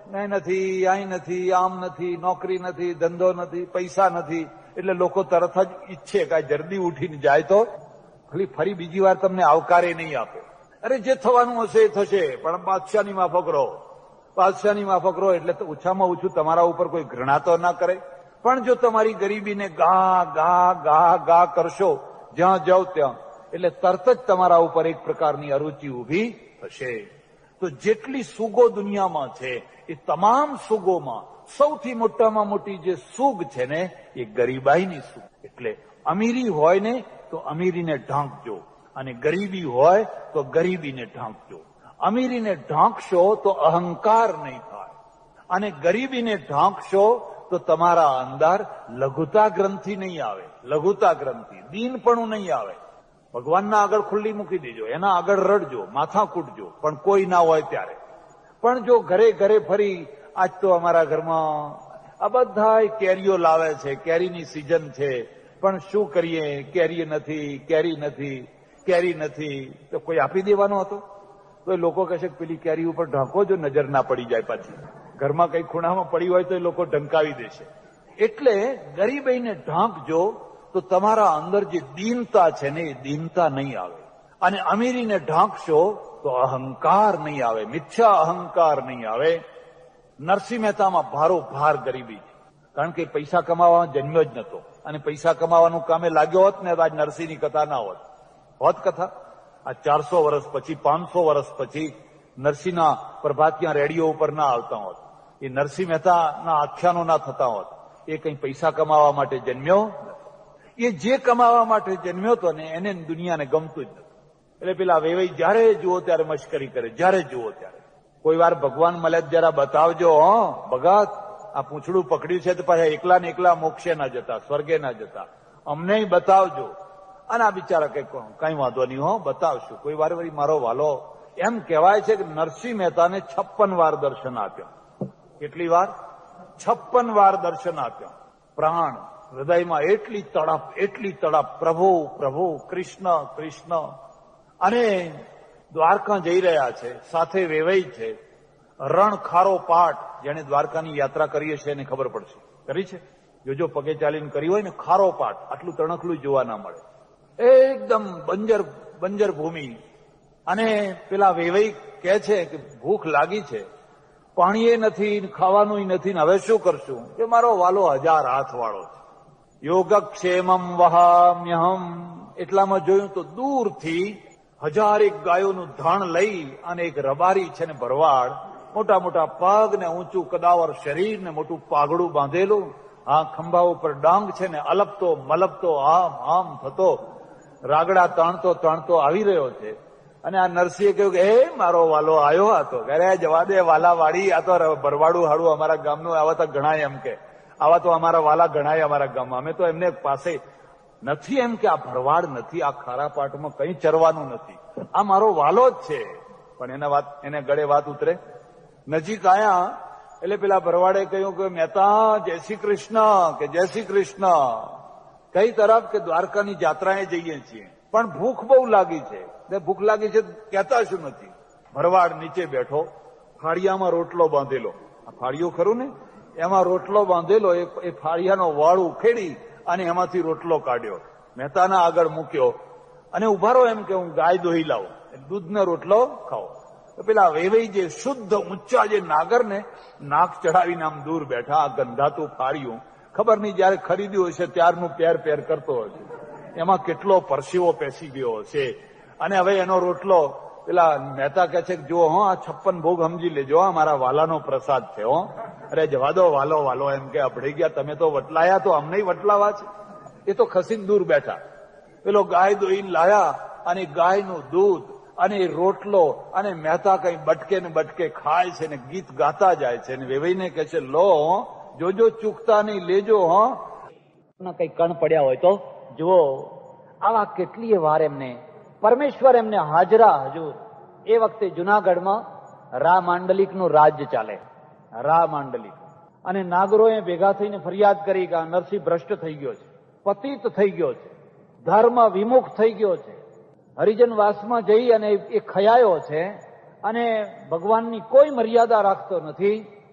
નહીં નથી, અહીં નથી, આમ નથી, નોકરી નથી, ધંધો નથી, પૈસા નથી, એટલે લોકો તરત જ ઈચ્છે કે જલ્દી ઉઠીને જાય તો ખાલી ફરી બીજી વાર તમને આવકારે નહીં આપે. અરે જે થવાનું હશે એ થશે, પણ બાદશાહની માફક રહો, બાદશાહની માફક રહો. એટલે તો ઓછામાં ઓછું તમારા ઉપર કોઈ ઘૃણા તો ના કરે. પણ જો તમારી ગરીબીને ગા ગા ગા ગા કરશો જ્યાં જાઓ ત્યાં, એટલે તરત જ તમારા ઉપર એક પ્રકારની અરુચિ ઊભી થશે. તો જેટલી સુગો દુનિયામાં છે એ તમામ સુગોમાં સૌથી મોટામાં મોટી જે સુગ છે ને એ ગરીબાઈની સુગ. એટલે અમીરી હોય ને તો અમીરીને ઢાંકજો, અને ગરીબી હોય તો ગરીબીને ઢાંકજો. અમીરીને ઢાંકશો તો અહંકાર નહીં થાય, અને ગરીબીને ઢાંકશો તો તમારા અંદર લઘુતા ગ્રંથિ નહીં આવે. લઘુતા ગ્રંથિ, દીનપણું નહીં આવે. ભગવાનના આગળ ખુલ્લી મૂકી દેજો, એના આગળ રડજો, માથા કૂટજો, પણ કોઈ ના હોય ત્યારે. પણ જો ઘરે ઘરે ફરી આજ તો અમારા ઘરમાં આ બધા કેરીઓ લાવે છે, કેરીની સિઝન છે, પણ શું કરીએ, કેરી નથી, કેરી નથી, કેરી નથી, તો કોઈ આપી દેવાનો હતો? તો એ લોકો કહેશે પેલી કેરી ઉપર ઢાંકો, જો નજર ના પડી જાય પાછી. ઘરમાં કઈ ખૂણામાં પડી હોય તો એ લોકો ઢંકાવી દેશે. એટલે ગરીબાઈને ઢાંકજો તો તમારા અંદર જે દીનતા છે ને એ દીનતા નહીં આવે. અને અમીરીને ઢાંકશો તો અહંકાર નહીં આવે, મિથ્યા અહંકાર નહીં આવે. નરસિંહ મહેતામાં ભારો ભાર ગરીબી છે, કારણ કે પૈસા કમાવા જન્મ્યો જ નતો, અને પૈસા કમાવાનું કામે લાગ્યો હોત ને તો આજ નરસિંહની કથા ના હોત. હોત કથા? આ ચારસો વર્ષ પછી, પાંચસો વર્ષ પછી નરસિંહના પ્રભાતિયા રેડિયો ઉપર ના આવતા હોત, એ નરસિંહ મહેતાના આખ્યાનો ના થતા હોત. એ કઈ પૈસા કમાવા માટે જન્મ્યો નથી. એ જે કમાવા માટે જન્મ્યો હતો ને એને દુનિયાને ગમતું જ નથી. એટલે પેલા વેવાઈ જયારે જુઓ ત્યારે મશ્કરી કરે, જયારે જુઓ ત્યારે. કોઈ વાર ભગવાન મળે જરા બતાવજો, હો ભગત આ પૂંછડું પકડ્યું છે તો પાછા એકલા ને એકલા મોક્ષે ના જતા, સ્વર્ગે ના જતા, અમને બતાવજો. અને આ બિચારા કઈ કઈ વાંધો નહીં, હો બતાવશું. કોઈ વાર વળી મારો વાલો. એમ કહેવાય છે કે નરસિંહ મહેતાને છપ્પન વાર દર્શન આપ્યા. કેટલી વાર? છપ્પન વાર દર્શન આપ્યા. પ્રાણ હૃદયમાં એટલી તડપ, એટલી તડપ, પ્રભુ પ્રભુ, કૃષ્ણ કૃષ્ણ. અને દ્વારકા જઈ રહ્યા છે, સાથે વેવાઈ છે. રણ ખારો પાટ, જેને દ્વારકાની યાત્રા કરીએ છીએ એને ખબર પડશે. કરી છે? જોજો, પગે ચાલીને કરી હોય ને, ખારો પાટ આટલું તણખલું જોવા ના મળે. એકદમ બંજર બંજર ભૂમિ. અને પેલા વેવાઈ કહે છે કે ભૂખ લાગી છે, પાણીએ નથી, ખાવાનું નથી, ને હવે શું કરશું? કે મારો વાલો હજાર હાથ વાળો છે. યોગક્ષેમમ વહામ્યહમ. એટલામાં જોયું તો દૂરથી હજાર એક ગાયોનું ધાણ લઈ અને એક રબારી છે ને ભરવાડ, મોટા મોટા પગ ને ઊંચું કદાવર શરીર ને મોટું પાઘડું બાંધેલું, આ ખંભા ઉપર ડાંગ છે ને અલપતો મલપતો આમ આમ થતો રાગડા તાણતો તાણતો આવી રહ્યો છે. અને આ નરસિંહે કહ્યું કે હે મારો વાલો આવ્યો હતો. અરે જવા દે વાલા વાળી, આ તો ભરવાડું હાડું અમારા ગામનું, આવા તો ગણાય. એમ કે આવા તો અમારા વાલા ગણાય અમારા ગામમાં. અમે તો એમને પાસે નથી. એમ કે આ ભરવાડ નથી, આ ખારા પાટમાં કઈ ચરવાનું નથી, આ મારો વાલો જ છે. પણ એને વાત, એને ગળે વાત ઉતરે. નજીક આયા એટલે પેલા ભરવાડે કહ્યું કે મહેતા જય શ્રી કૃષ્ણ, કે જય શ્રી કૃષ્ણ. કઈ તરફ? કે દ્વારકાની જાત્રાએ જઈએ છીએ, પણ ભૂખ બહુ લાગી છે. ભૂખ લાગી છે કહેતા શું નથી. ભરવાડ નીચે બેઠો, ફાળિયામાં રોટલો બાંધેલો. આ ફાળિયો ખરું ને, એમાં રોટલો બાંધેલો. એ ફાળિયાનો વાળ ઉખેડી અને એમાંથી રોટલો કાઢ્યો, મહેતાના આગળ મૂક્યો અને ઉભા રહો એમ કે હું ગાય દોહી લાવું, દૂધનો રોટલો ખાઓ. તો પેલા વેવાઈ જે શુદ્ધ ઊંચા જે નાગર ને નાક ચડાવીને આમ દૂર બેઠા, આ ગંધાતું ફાળિયું, ખબર નહીં જયારે ખરીદ્યું હશે ત્યારનું પેર પેર કરતો હશે, એમાં કેટલો પરસીવો પેસી ગયો હશે. અને હવે એનો રોટલો પેલા મહેતા કહે છે કે જો હો આ છપ્પન ભોગ સમજી લેજો, આ મારા વાલાનો પ્રસાદ છે. હો અરે જવા દો વાલો વાલો એમ કે અભડાઈ ગયા, તમે તો વટલાયા તો અમને વટલાવા છે. એ તો ખસીને દૂર બેઠા. પેલો ગાય દોઈને લાયા અને ગાયનું દૂધ અને રોટલો, અને મહેતા કઈ બટકે ને બટકે ખાય છે ને ગીત ગાતા જાય છે. અને વેવાઈને કહે છે લો જોજો ચૂકતા નહીં, લેજો. હો કઈ કણ પડ્યા હોય તો જુઓ. આવા કેટલીય વાર એમને પરમેશ્વર એમને હાજરા હજુર. એ વખતે જુનાગઢમાં રા માંડલિકનું રાજ્ય ચાલે, રા માંડલિક. અને નાગરોએ ભેગા થઈને ફરિયાદ કરી કે આ નરસિંહ ભ્રષ્ટ થઈ ગયો છે, પતિત થઈ ગયો છે, ધર્મ વિમુખ થઈ ગયો છે, હરિજન વાસમાં જઈ અને એ ખયાયો છે અને ભગવાનની કોઈ મર્યાદા રાખતો નથી.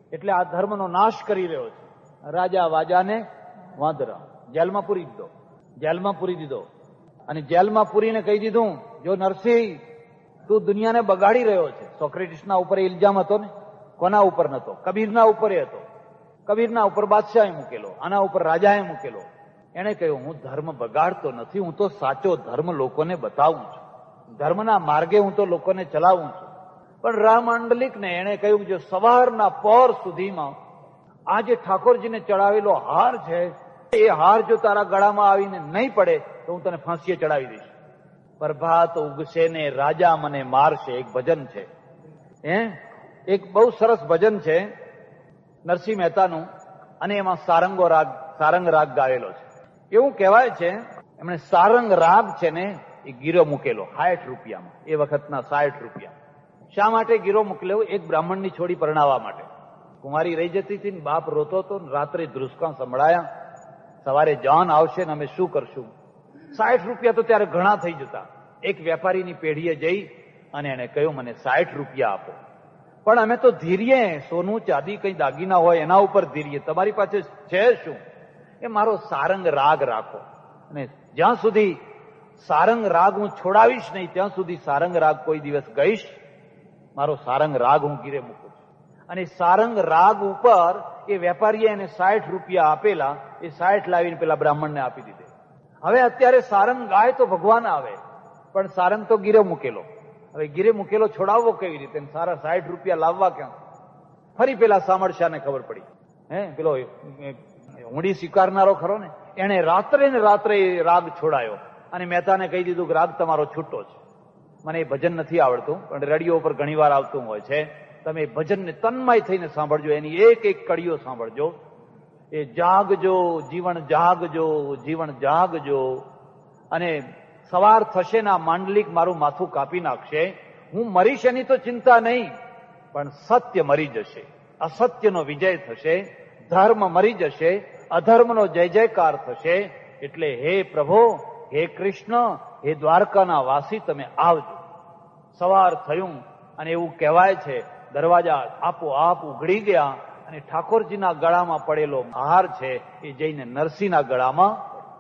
એટલે આ ધર્મનો નાશ કરી રહ્યો છે. રાજા વાજાને વાંદરા જેલમાં પૂરી દીધો, જેલમાં પૂરી દીધો. અને જેલમાં પૂરીને કહી દીધું, જો નરસિંહ તું દુનિયાને બગાડી રહ્યો છે. સોક્રેટિસના ઉપર ઇલ્જામ હતો ને, કોના ઉપર નતો? કબીરના ઉપર હતો. કબીરના ઉપર બાદશાહે મૂકેલો, આના ઉપર રાજાએ મૂકેલો. એને કહ્યું, હું ધર્મ બગાડતો નથી, હું તો સાચો ધર્મ લોકોને બતાવું છું, ધર્મના માર્ગે હું તો લોકોને ચલાવું છું. પણ રામાંડલિકને એને કહ્યું, જો સવારના પોર સુધીમાં આ જે ઠાકોરજીને ચડાવેલો હાર છે એ હાર જો તારા ગળામાં આવીને નહીં પડે તો હું તને ફાંસીએ ચડાવી દઈશ. પ્રભાત ઉગશે ને રાજા મને મારશે, એક ભજન છે. હે એક બહુ સરસ ભજન છે નરસિંહ મહેતાનું, અને એમાં સારંગો રાગ સારંગ રાગ ગાયેલો છે. એવું કહેવાય છે એમણે સારંગ રાગ છે ને એ ગીરો મૂકેલો સાઠ રૂપિયામાં, એ વખતના સાઠ રૂપિયા. શા માટે ગીરો મૂકેલો? એક બ્રાહ્મણની છોડી પરણાવવા માટે. કુંવારી રહી જતી હતી ને બાપ રોતો હતો, રાત્રે ધ્રુસકા સંભળાયા, સવારે જાન આવશે ને અમે શું કરશું. સાઠ રૂપિયા તો ત્યારે ઘણા થઈ જતા. એક વેપારીની પેઢીએ જઈ અને એને કહ્યું, મને સાઠ રૂપિયા આપો, પણ અમે તો ધીરીએ, સોનું ચાંદી કઈ દાગીના હોય એના ઉપર ધીરીએ, તમારી પાસે છે શું? એ મારો સારંગ રાગ રાખો, અને જ્યાં સુધી સારંગ રાગ હું છોડાવીશ નહીં ત્યાં સુધી સારંગ રાગ કોઈ દિવસ ગઈશ, મારો સારંગ રાગ હું ગીરે મૂકું છું. અને સારંગ રાગ ઉપર એ વેપારીએ એને સાઠ રૂપિયા આપેલા, એ સાઠ લાવીને પેલા બ્રાહ્મણને આપી દીધે. હવે અત્યારે સારંગ ગાય તો ભગવાન આવે, પણ સારંગ તો ગીરે મૂકેલો. હવે ગીરે મૂકેલો છોડાવવો કેવી રીતે? સારા સાઠ રૂપિયા લાવવા ક્યાં? ફરી પેલા સામળશાને ખબર પડી, હે પેલો ઊંડી સ્વીકારનારો ખરો ને, એને રાત્રે ને રાત્રે રાગ છોડાયો અને મહેતાને કહી દીધું કે રાગ તમારો છૂટો છે. મને એ ભજન નથી આવડતું, પણ રેડિયો ઉપર ઘણી વાર આવતું હોય છે. તમે ભજનને તન્મય થઈને સાંભળજો, એની એક એક કડીઓ સાંભળજો. એ જાગજો જીવન જાગજો, જીવન જાગજો, અને સવાર થશે ને આ માંડલિક મારું માથું કાપી નાખશે. હું મરીશ એની તો ચિંતા નહીં, પણ સત્ય મરી જશે, અસત્યનો વિજય થશે, ધર્મ મરી જશે, અધર્મનો જય જયકાર થશે. એટલે હે પ્રભુ, હે કૃષ્ણ, હે દ્વારકાના વાસી, તમે આવજો. સવાર થયું અને એવું કહેવાય છે દરવાજા આપોઆપ ઉઘડી ગયા અને ઠાકોરજીના ગળામાં પડેલો હાર છે એ જઈને નરસિંહના ગળામાં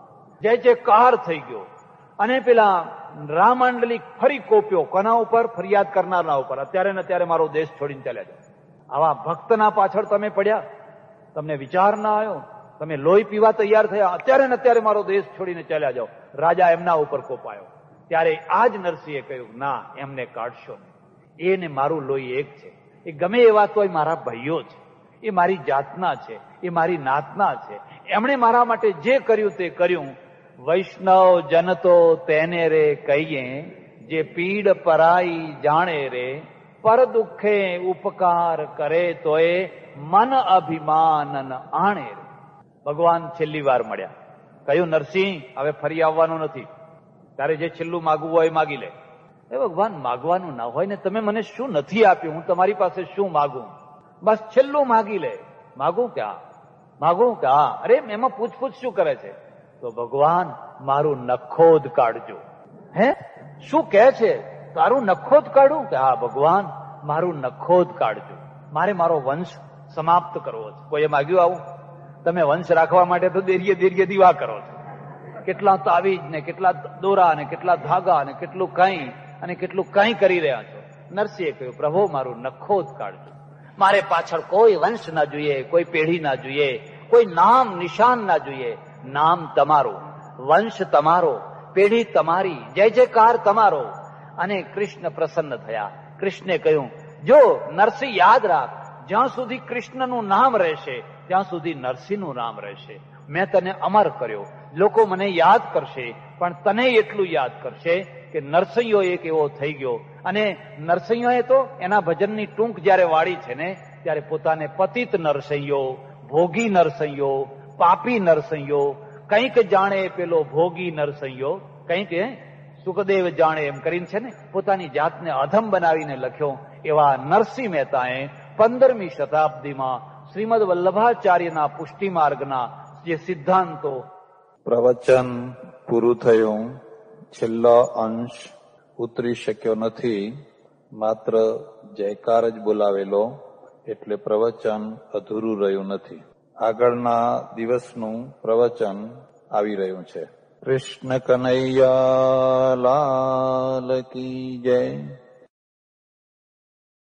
જય જયકાર થઈ ગયો. અને પેલા રામાંડલિક ફરી કોપ્યો, કોના ઉપર? ફરિયાદ કરનારના ઉપર. અત્યારે ને અત્યારે મારો દેશ છોડીને ચાલ્યા જાઓ. આવા ભક્તના પાછળ તમે પડ્યા, તમને વિચાર ના આવ્યો, તમે લોહી પીવા તૈયાર થયા, અત્યારે ને અત્યારે મારો દેશ છોડીને ચાલ્યા જાઓ. રાજા એમના ઉપર કોપાયો. ત્યારે આ જ નરસિંહે કહ્યું, ના, એમને કાઢશો નહીં, એને મારું લોહી એક છે, એ ગમે એવા તોય મારા ભાઈઓ છે, એ મારી જાતના છે, એ મારી નાતના છે. એમણે મારા માટે જે કર્યું તે કર્યું. વૈષ્ણવ જન તો તેને રે કહીએ, જે પીડ પરાઈ જાણે રે, પર દુઃખે ઉપકાર કરે તોય મન અભિમાન આણે રે. ભગવાન છેલ્લી વાર મળ્યા, કહ્યું, નરસિંહ હવે ફરી આવવાનું નથી, તારે જે છેલ્લું માગવું હોય માગી લે. એ ભગવાન, માગવાનું ના હોય ને, તમે મને શું નથી આપ્યું, હું તમારી પાસે શું માગું? બસ છેલ્લું માગી લે. માગું કે આ, માગું કે આ? અરે એમાં પૂછપૂછ શું કરે છે? તો ભગવાન, મારું નખોદ કાઢજો. હે શું કહે છે? તારું નખોદ કાઢું? કે હા ભગવાન, મારું નખોદ કાઢજો, મારે મારો વંશ સમાપ્ત કરવો છે. કોઈએ માગ્યું આવું? તમે વંશ રાખવા માટે તો દેરીએ દેરીએ દીવા કરો છો, કેટલા તાવીજ ને કેટલા દોરા ને કેટલા ધાગા ને કેટલું કઈ અને કેટલું કઈ કરી રહ્યા છો. નરસિંહે કહ્યું, પ્રભુ મારું નખોદ કાઢજો, મારે પાછળ કોઈ વંશ ના જોઈએ, કોઈ પેઢી ના જોઈએ, કોઈ નામ નિશાન ના જોઈએ. નામ તમારું, વંશ તમારો, પેઢી તમારી, જય જયકાર તમારો. અને કૃષ્ણ પ્રસન્ન થયા. કૃષ્ણે કહ્યું, જો નરસિંહ યાદ રાખ, જ્યાં સુધી કૃષ્ણનું નામ રહેશે ત્યાં સુધી નરસિંહનું નામ રહેશે. મેં તને અમર કર્યો, લોકો મને યાદ કરશે, પણ તને એટલું યાદ કરશે કે નરસિંહો એક એવો થઈ ગયો. અને નરસિંહોએ તો એના ભજનની ટૂંક જયારે વાળી છે ને, ત્યારે પોતાને પતિત નરસિંહો, ભોગી નરસિંહો, પાપી નરસિંહો, કંઈક જાણે પેલો ભોગી નરસિંહો, કંઈક સુખદેવ જાણે એમ કરીને છે ને, પોતાની જાતને અધમ બનાવીને લખ્યો. એવા નરસિંહ મહેતાએ પંદરમી શતાબ્દીમાં શ્રીમદ વલ્લભાચાર્યના પુષ્ટિ માર્ગના જે સિદ્ધાંતો. પ્રવચન પૂરું થયું. છેલ્લો અંશ ઉતરી શક્યો નથી, માત્ર જયકાર જ બોલાવેલો એટલે પ્રવચન અધૂરું રહ્યું નથી. આગળના દિવસનું પ્રવચન આવી રહ્યું છે. કૃષ્ણ કનૈયા લાલ કી જય.